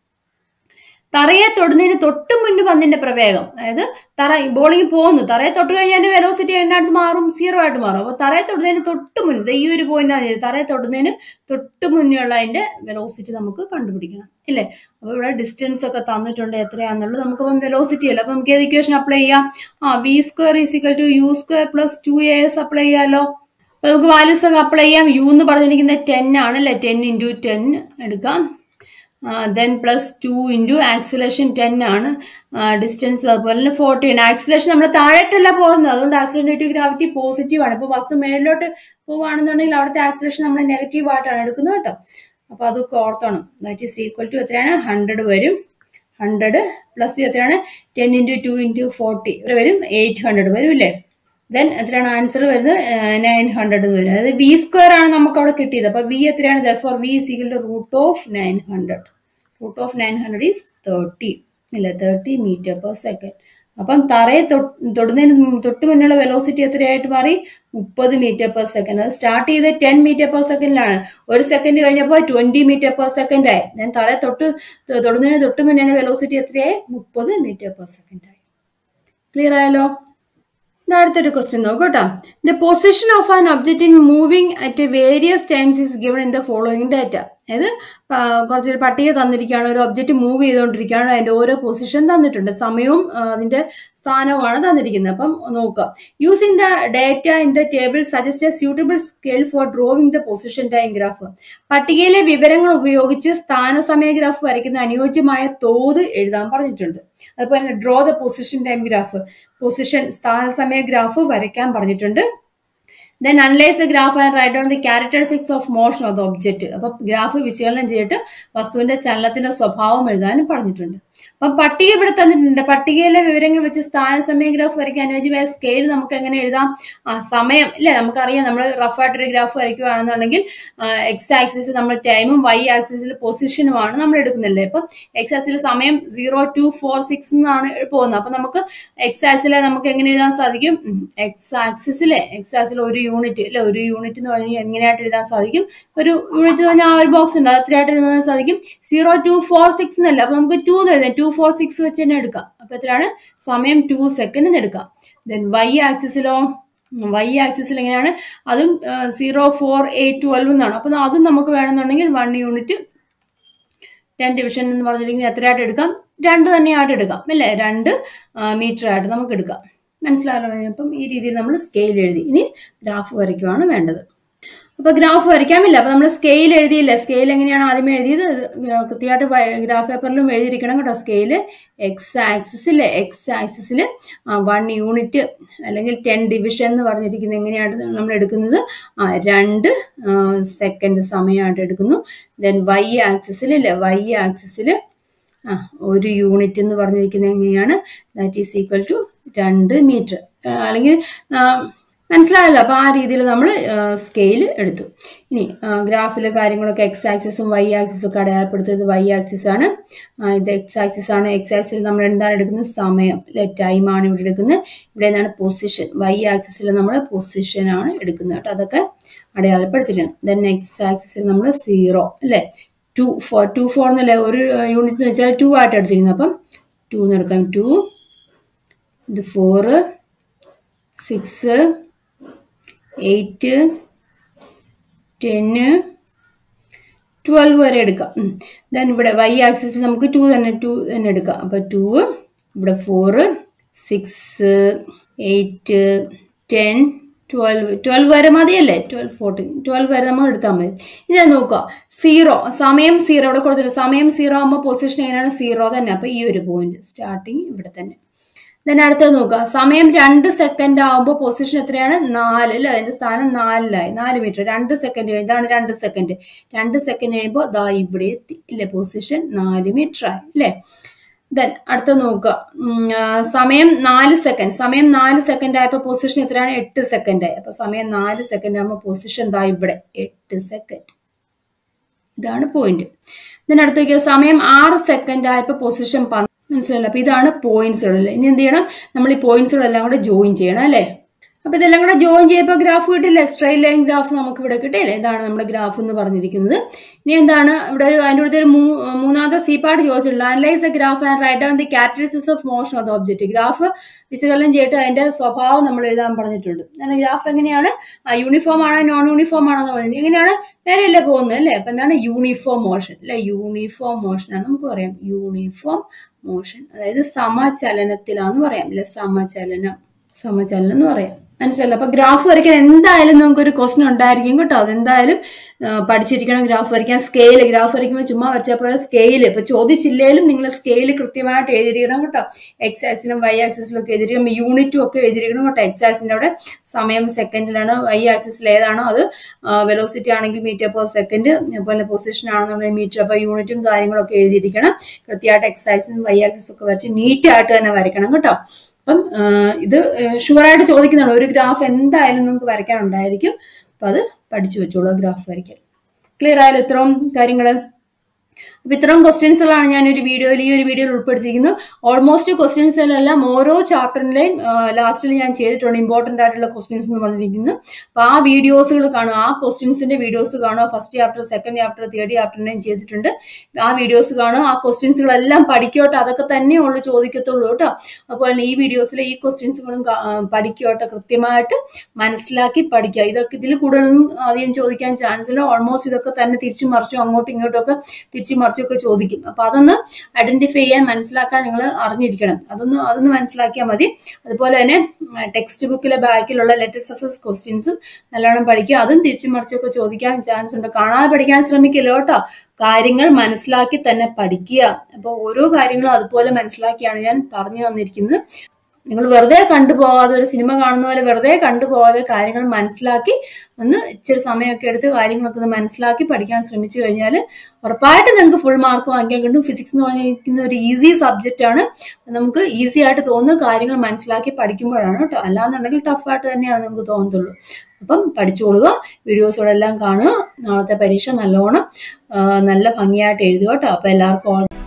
തറയെ തൊടുന്നതിന് തൊട്ട് മുൻപ് പന്തിന്റെ പ്രവേഗം. അതായത് ബോളിംഗ് പോകുന്നു, തറയെ തൊട്ട് കഴിഞ്ഞാൽ അതിന്റെ വെലോസിറ്റി അതിനകത്ത് മാറും, 0 ആയിട്ട് മാറും. അപ്പൊ തറയെ തൊടുന്നതിന് തൊട്ട് മുൻപ് ഈ ഒരു പോയിന്റ് തറയെ തൊടുന്നതിന് തൊട്ട് മുന്നേ ഉള്ള അതിന്റെ വെലോസിറ്റി നമുക്ക് കണ്ടുപിടിക്കണം അല്ലേ. അപ്പൊ ഇവിടെ ഡിസ്റ്റൻസ് ഒക്കെ തന്നിട്ടുണ്ട് എത്രയാന്നുള്ളത്. നമുക്കപ്പം വെലോസിറ്റി അല്ല. അപ്പൊ നമുക്ക് ഏത് ഇക്വേഷൻ അപ്ലൈ ചെയ്യാം? V square is equal to U square plus 2as apply ചെയ്യാമല്ലോ. അപ്പൊ നമുക്ക് വാല്യൂസ് ഒക്കെ അപ്ലൈ ചെയ്യാം. യു എന്ന് പറഞ്ഞിരിക്കുന്നത് 10 ആണ് അല്ലെ. 10 × 10 എടുക്കാം. ദെൻ പ്ലസ് 2 ഇൻറ്റു ആക്സിലേഷൻ 10 ആണ്. ഡിസ്റ്റൻസ് അതുപോലെ തന്നെ 40 ആണ്. ആക്സിലേഷൻ നമ്മൾ താഴോട്ടല്ല പോകുന്നത്, അതുകൊണ്ട് acceleration due to gravity positive ആണ്. ഇപ്പൊ വസ്തു മേളിലോട്ട് പോവുകയാണെന്നുണ്ടെങ്കിൽ അവിടുത്തെ ആക്സിലേഷൻ നമ്മൾ നെഗറ്റീവ് ആയിട്ടാണ് എടുക്കുന്നത് കേട്ടോ. അപ്പൊ അതൊക്കെ ഓർത്തോണം. ദാറ്റ് ഈസ് ഈക്വൽ ടു എത്രയാണ്? 100 വരും. 100 പ്ലസ് എത്രയാണ്? 10 × 2 × 40 വരും. 800 വരും അല്ലേ. ദെൻ എത്രയാണ് ആൻസർ വരുന്നത്? 900 വരും. അതായത് വി സ്ക്വയർ ആണ് നമുക്ക് അവിടെ കിട്ടിയത്. അപ്പൊ വി എത്രയാണ്? therefore v is equal to root of 900. root of 900 is 30 ഇല്ല, 30 മീറ്റർ പെർ സെക്കൻഡ്. അപ്പം തറയെ തൊടുന്നതിന് തൊട്ട് മുന്നുള്ള വെലോസിറ്റി എത്രയായിട്ട് മാറി? 30 മീറ്റർ പെർ സെക്കൻഡ്. അത് സ്റ്റാർട്ട് ചെയ്ത് 10 മീറ്റർ പെർ സെക്കൻഡിലാണ്. ഒരു സെക്കൻഡ് കഴിഞ്ഞപ്പോൾ 20 മീറ്റർ പെർ സെക്കൻഡ് ആയി. ഞാൻ തറയെ തൊടുന്നതിന് തൊട്ട് മുന്നേ വെലോസിറ്റി എത്രയായി? 30 മീറ്റർ പെർ സെക്കൻഡ് ആയി. ക്ലിയർ ആയല്ലോ? അടുത്തൊരു ക്വസ്റ്റ്യൻ നോക്കട്ടോ. The position of an object in moving at various times is given in the following data. അതായത് കുറച്ചൊരു പട്ടിക തന്നിരിക്കുകയാണ്. ഒരു ഒബ്ജക്റ്റ് മൂവ് ചെയ്തുകൊണ്ടിരിക്കുകയാണ്. അതിന്റെ ഓരോ പൊസിഷൻ തന്നിട്ടുണ്ട്, സമയവും അതിന്റെ സ്ഥാനവുമാണ് തന്നിരിക്കുന്നത്. അപ്പം നോക്കുക. Using the data in the table suggest a suitable scale for drawing the position time graph. പട്ടികയിലെ വിവരങ്ങൾ ഉപയോഗിച്ച് സ്ഥാനസമയ ഗ്രാഫ് വരയ്ക്കുന്ന അനുയോജ്യമായ തോത് എഴുതാൻ പറഞ്ഞിട്ടുണ്ട്. അതുപോലെ draw the position time graph, position സ്ഥാനസമയ ഗ്രാഫ് വരയ്ക്കാൻ പറഞ്ഞിട്ടുണ്ട്. Then analyze the graph and write down the characteristics of motion of the object. അപ്പോൾ ഗ്രാഫ് വിശകലനം ചെയ്തിട്ട് വസ്തുവിന്റെ ചലനത്തിന്റെ സ്വഭാവം എഴുതാനും പറഞ്ഞിട്ടുണ്ട്. അപ്പം പട്ടിക ഇവിടെ തന്നിട്ടുണ്ട്. പട്ടികയിലെ വിവരങ്ങൾ വെച്ച് സ്ഥാന സമയ ഗ്രാഫ് വരയ്ക്കാൻ അനുയോജ്യമായ സ്കെയിൽ നമുക്ക് എങ്ങനെ എഴുതാം? സമയം അല്ലേ, നമുക്കറിയാം. നമ്മൾ റഫായിട്ടൊരു ഗ്രാഫ് വരയ്ക്കുകയാണെന്നുണ്ടെങ്കിൽ എക്സ് ആക്സിസിൽ നമ്മൾ ടൈമും വൈ ആക്സിസിൽ പൊസിഷനുമാണ് നമ്മൾ എടുക്കുന്നില്ലേ. അപ്പം എക്സ് ആക്സിൽ സമയം 0, 2, 4, 6 എന്നാണ് പോകുന്നത്. അപ്പൊ നമുക്ക് എക്സ് ആക്സിലെ നമുക്ക് എങ്ങനെ എഴുതാൻ സാധിക്കും? എക്സ് ആക്സിസിൽ ഒരു യൂണിറ്റ് അല്ലെ, ഒരു യൂണിറ്റ് എന്ന് പറഞ്ഞാൽ എങ്ങനെയായിട്ട് എഴുതാൻ സാധിക്കും? ഒരു യൂണിറ്റ് എന്ന് പറഞ്ഞാൽ ആ ഒരു ബോക്സ് ഉണ്ട്, അത്രയായിട്ട് എഴുതാൻ സാധിക്കും. 0, 2, 4, 6 എന്നല്ല. അപ്പൊ നമുക്ക് 2 എന്ന് എഴുതാം. 2, 4, 6 വെച്ച് തന്നെ എടുക്കാം. അപ്പൊ എത്രയാണ്? സമയം 2 സെക്കൻഡ് എടുക്കാം. ദെൻ വൈ ആക്സിസിൽ എങ്ങനെയാണ്? അതും 0, 4, 8, 12 എന്നാണ്. അപ്പൊ അതും നമുക്ക് വേണമെന്നുണ്ടെങ്കിൽ 1 യൂണിറ്റ് 10 ഡിവിഷൻ എന്ന് പറഞ്ഞിരിക്കുന്നത് എത്രയായിട്ട് എടുക്കാം? 2 തന്നെയായിട്ട് എടുക്കാം അല്ലേ, 2 മീറ്റർ ആയിട്ട് നമുക്ക് എടുക്കാം. മനസ്സിലാകാൻ. അപ്പം ഈ രീതിയിൽ നമ്മൾ സ്കെയിൽ എഴുതി. ഇനി ഗ്രാഫ് വരയ്ക്കുവാണ് വേണ്ടത്. അപ്പൊ ഗ്രാഫ് വരയ്ക്കാമില്ല. അപ്പൊ നമ്മൾ സ്കെയിൽ എഴുതിയില്ല. സ്കെയിൽ എങ്ങനെയാണ് ആദ്യമേ എഴുതിയത്? കൃത്യമായിട്ട് ഗ്രാഫ് പേപ്പറിലും എഴുതിയിരിക്കണം കേട്ടോ. സ്കെയില് എക്സ് ആക്സിസിൽ 1 യൂണിറ്റ് അല്ലെങ്കിൽ 10 ഡിവിഷൻ എന്ന് പറഞ്ഞിരിക്കുന്നത് എങ്ങനെയാണ് നമ്മൾ എടുക്കുന്നത്? 2 സെക്കൻഡ് സമയമായിട്ട് എടുക്കുന്നു. ദെൻ വൈ ആക്സിസിൽ 1 യൂണിറ്റ് എന്ന് പറഞ്ഞിരിക്കുന്നത് എങ്ങനെയാണ്? That is equal to 2 metre. അല്ലെങ്കിൽ മനസ്സിലായല്ലോ. അപ്പൊ ആ രീതിയിൽ നമ്മൾ സ്കെയിൽ എടുത്തു. ഇനി ഗ്രാഫിലെ കാര്യങ്ങളൊക്കെ എക്സ് ആക്സിസും വൈ ആക്സിസും ഒക്കെ അടയാളപ്പെടുത്തുന്നത് വൈ ആക്സിസ് ആണ്, ഇത് എക്സ് ആക്സിസ് ആണ്. എക്സ് ആക്സിസിൽ നമ്മൾ എന്താണ് എടുക്കുന്നത്? സമയം അല്ലെ, ടൈം ആണ് ഇവിടെ എടുക്കുന്നത്. ഇവിടെ എന്താണ്? പൊസിഷൻ. വൈ ആക്സിസിൽ നമ്മൾ പൊസിഷൻ ആണ് എടുക്കുന്നത് കേട്ടോ. അതൊക്കെ അടയാളപ്പെടുത്തിയിട്ടുണ്ട്. ദെൻ എക്സ് ആക്സിസിൽ നമ്മൾ 0 അല്ലെ, 2, 4 എന്നല്ലേ, ഒരു യൂണിറ്റ് എന്ന് വെച്ചാൽ 2 ആയിട്ട് എടുത്തിരുന്നു. അപ്പം 2 എന്ന് എടുക്കാം. 2, ഇത് 4, 6, 8, 10, 12 വരെ എടുക്കാം. ദെൻ ഇവിടെ വൈ ആക്സിസിൽ നമുക്ക് 2 തന്നെ എടുക്കാം. അപ്പൊ 2, ഇവിടെ 4, 6, 8, 10, 12 വരെ മതിയല്ലേ? 12 വരെ നമ്മൾ എടുത്താൽ മതി. ഇനി നോക്കുക, 0 സമയം 0 ഇവിടെ കൊടുത്തിട്ട് സമയം 0 ആകുമ്പോൾ പൊസിഷൻ എങ്ങനെയാണ്? 0 തന്നെ. അപ്പൊ ഈ ഒരു പോയിന്റ് സ്റ്റാർട്ടിങ് ഇവിടെ തന്നെ. ദെൻ അടുത്തത് നോക്കുക, സമയം 2 സെക്കൻഡ് ആകുമ്പോൾ പൊസിഷൻ എത്രയാണ്? 4 അല്ലെ, അതിന്റെ സ്ഥാനം 4 മീറ്റർ. 2 സെക്കൻഡ് ഇതാണ് 2 സെക്കൻഡ്. 2 സെക്കൻഡ് കഴിയുമ്പോൾ ദാ ഇവിടെ എത്തി ഇല്ലേ, പൊസിഷൻ 4 മീറ്റർ ആയി അല്ലേ. ദെൻ അടുത്ത നോക്കുക, സമയം 4 സെക്കൻഡ് ആയപ്പോൾ പൊസിഷൻ എത്രയാണ്? 8 സെക്കൻഡ് ആയി. അപ്പൊ സമയം 4 സെക്കൻഡ് ആകുമ്പോൾ പൊസിഷൻ ദാ ഇവിടെ 8 സെക്കൻഡ്. ഇതാണ് പോയിന്റ്. ദെൻ അടുത്ത നോക്കിയാൽ സമയം 6 സെക്കൻഡ് ആയപ്പോൾ പൊസിഷൻ 12. മനസ്സിലല്ലോ. അപ്പൊ ഇതാണ് പോയിന്റ്സുകൾ അല്ലേ. ഇനി എന്ത് ചെയ്യണം? നമ്മൾ ഈ പോയിന്റ്സുകളെല്ലാം കൂടെ ജോയിൻ ചെയ്യണം അല്ലേ. അപ്പൊ ഇതെല്ലാം കൂടെ ജോയിൻ ചെയ്യുമ്പോൾ ഗ്രാഫ് കിട്ടില്ലേ, സ്ട്രെയിറ്റ് ലൈൻ ഗ്രാഫ് നമുക്ക് ഇവിടെ കിട്ടില്ലേ. ഇതാണ് നമ്മുടെ ഗ്രാഫ് എന്ന് പറഞ്ഞിരിക്കുന്നത്. ഇനി എന്താണ് ഇവിടെ അതിൻ്റെ അടുത്തൊരു മൂന്നാമത്തെ സി പാർട്ട് ചോദിച്ചിട്ടുള്ളത്, analyse the graph and write down the characteristics of motion of the object. Graph വിശകലനം ചെയ്തിട്ട് അതിന്റെ സ്വഭാവം നമ്മൾ എഴുതാൻ പറഞ്ഞിട്ടുണ്ട്. ഗ്രാഫ് എങ്ങനെയാണ്? യൂണിഫോം ആണോ നോൺ യൂണിഫോം ആണോ എന്ന് പറഞ്ഞിട്ട് എങ്ങനെയാണ്? നേരെയല്ലേ പോകുന്നത് അല്ലേ. അപ്പൊ എന്താണ്? യൂണിഫോം മോഷൻ അല്ലെ, യൂണിഫോം മോഷൻ ആണ് നമുക്ക് പറയാം. യൂണിഫോം മോഷൻ, അതായത് സമചലനത്തിലാന്ന് പറയാം അല്ലെ, സമചലനം എന്ന് പറയാം. മനസ്സിലല്ലോ. അപ്പൊ ഗ്രാഫ് വരയ്ക്കാൻ എന്തായാലും നിങ്ങൾക്ക് ഒരു ക്വസ്റ്റൻ ഉണ്ടായിരിക്കും കേട്ടോ. അതെന്തായാലും പഠിച്ചിരിക്കണം ഗ്രാഫ് വരയ്ക്കാൻ. സ്കെയിൽ ഗ്രാഫ് വരയ്ക്കുമ്പോൾ ചുമ്മാ വരച്ചാൽ പോലെ സ്കെയിൽ ഇപ്പൊ ചോദിച്ചില്ലേലും നിങ്ങൾ സ്കെയിൽ കൃത്യമായിട്ട് എഴുതിയിരിക്കണം കേട്ടോ. എക്സ് ആക്സിലും വൈ ആക്സിസിലും ഒക്കെ എഴുതിയിരിക്കണം, യൂണിറ്റും ഒക്കെ എഴുതിയിരിക്കണം കേട്ടോ. എക്സ് ആക്സിന്റെ അവിടെ സമയം സെക്കൻഡിലാണ്, വൈ ആക്സിസിൽ ഏതാണോ അത് വെലോസിറ്റി ആണെങ്കിൽ മീറ്റർ പെർ സെക്കൻഡ്, അതുപോലെ പൊസിഷൻ ആണെന്നുണ്ടെങ്കിൽ മീറ്റർ. അപ്പൊ യൂണിറ്റും കാര്യങ്ങളൊക്കെ എഴുതിയിരിക്കണം കൃത്യമായിട്ട്. എക്സ് ആക്സിസും വൈ ആക്സിസും ഒക്കെ വരച്ച് നീറ്റായിട്ട് തന്നെ വരയ്ക്കണം കേട്ടോ. അപ്പം ഇത് ഷുവറായിട്ട് ചോദിക്കുന്നുണ്ട്. ഒരു ഗ്രാഫ് എന്തായാലും നിങ്ങൾക്ക് വരയ്ക്കാനുണ്ടായിരിക്കും. അപ്പൊ അത് പഠിച്ചു വെച്ചോളൂ ഗ്രാഫ് വരയ്ക്കാൻ. ക്ലിയർ ആയാലും ഇത്രയും കാര്യങ്ങൾ. അപ്പൊ ഇത്രയും ക്വസ്റ്റ്യൻസുകളാണ് ഞാൻ ഈ ഒരു വീഡിയോയിൽ ഉൾപ്പെടുത്തിയിരിക്കുന്നത്. ഓൾമോസ്റ്റ് ക്വസ്റ്റ്യൻസിലെല്ലാം ഓരോ ചാപ്റ്ററിലെയും ലാസ്റ്റിൽ ഞാൻ ചെയ്തിട്ടുണ്ട് ഇമ്പോർട്ടന്റ് ആയിട്ടുള്ള ക്വസ്റ്റ്യൻസ് എന്ന് പറഞ്ഞിരിക്കുന്നത്. അപ്പൊ ആ വീഡിയോസുകൾ കാണുക, ആ ക്വസ്റ്റ്യൻസിന്റെ വീഡിയോസ് കാണുക. First chapter, second chapter, third ചാപ്റ്ററിനെയും ചെയ്തിട്ടുണ്ട്. ആ വീഡിയോസ് കാണുക, ആ ക്വസ്റ്റ്യൻസുകളെല്ലാം പഠിക്കോട്ടെ. അതൊക്കെ തന്നെ ഉള്ളു ചോദിക്കത്തുള്ളൂ കേട്ടോ. അതുപോലെ ഈ വീഡിയോസിലെ ഈ ക്വസ്റ്റ്യൻസുകളും പഠിക്കോട്ടെ, കൃത്യമായിട്ട് മനസ്സിലാക്കി പഠിക്കുക. ഇതൊക്കെ ഇതിൽ കൂടുതലൊന്നും അധികം ചോദിക്കാൻ ചാൻസ് ഇല്ല. ഓൾമോസ്റ്റ് ഇതൊക്കെ തന്നെ തിരിച്ചും മറിച്ചും അങ്ങോട്ടും ഇങ്ങോട്ടും ഒക്കെ തിരിച്ചും മറിച്ചൊക്കെ ചോദിക്കും. അപ്പൊ അതൊന്ന് ഐഡന്റിഫൈ ചെയ്യാൻ, മനസ്സിലാക്കാൻ നിങ്ങൾ അറിഞ്ഞിരിക്കണം. അതൊന്ന് മനസ്സിലാക്കിയാൽ മതി. അതുപോലെ തന്നെ ടെക്സ്റ്റ് ബുക്കിലെ ബാക്കിലുള്ള ലെറ്റർ സക്സസ് ക്വസ്റ്റ്യൻസും നല്ലോണം പഠിക്കുക. അതും തിരിച്ചും മറിച്ചൊക്കെ ചോദിക്കാൻ ചാൻസ് ഉണ്ട്. കാണാതെ പഠിക്കാൻ ശ്രമിക്കില്ല കേട്ടോ. കാര്യങ്ങൾ മനസ്സിലാക്കി തന്നെ പഠിക്കുക. അപ്പൊ ഓരോ കാര്യങ്ങളും അതുപോലെ മനസ്സിലാക്കിയാണ് ഞാൻ പറഞ്ഞു തന്നിരിക്കുന്നത്. നിങ്ങൾ വെറുതെ കണ്ടുപോകാതെ, ഒരു സിനിമ കാണുന്ന പോലെ വെറുതെ കണ്ടുപോകാതെ കാര്യങ്ങൾ മനസ്സിലാക്കി ഒന്ന് ഇച്ചിരി സമയമൊക്കെ എടുത്ത് കാര്യങ്ങളൊക്കെ ഒന്ന് മനസ്സിലാക്കി പഠിക്കാൻ ശ്രമിച്ചു കഴിഞ്ഞാൽ ഉറപ്പായിട്ട് നിങ്ങൾക്ക് ഫുൾ മാർക്ക് വാങ്ങിക്കാൻ കിട്ടും. ഫിസിക്സ് എന്ന് പറഞ്ഞിരിക്കുന്ന ഒരു ഈസി സബ്ജക്റ്റ് ആണ്. നമുക്ക് ഈസി ആയിട്ട് തോന്നുന്ന കാര്യങ്ങൾ മനസ്സിലാക്കി പഠിക്കുമ്പോഴാണ് കേട്ടോ. അല്ലാന്നുണ്ടെങ്കിൽ ടഫായിട്ട് തന്നെയാണ് നമുക്ക് തോന്നത്തുള്ളൂ. അപ്പം പഠിച്ചോളുക, വീഡിയോസുകളെല്ലാം കാണുക, നാളത്തെ പരീക്ഷ നല്ലോണം നല്ല ഭംഗിയായിട്ട് എഴുതുക കേട്ടോ. അപ്പം എല്ലാവർക്കും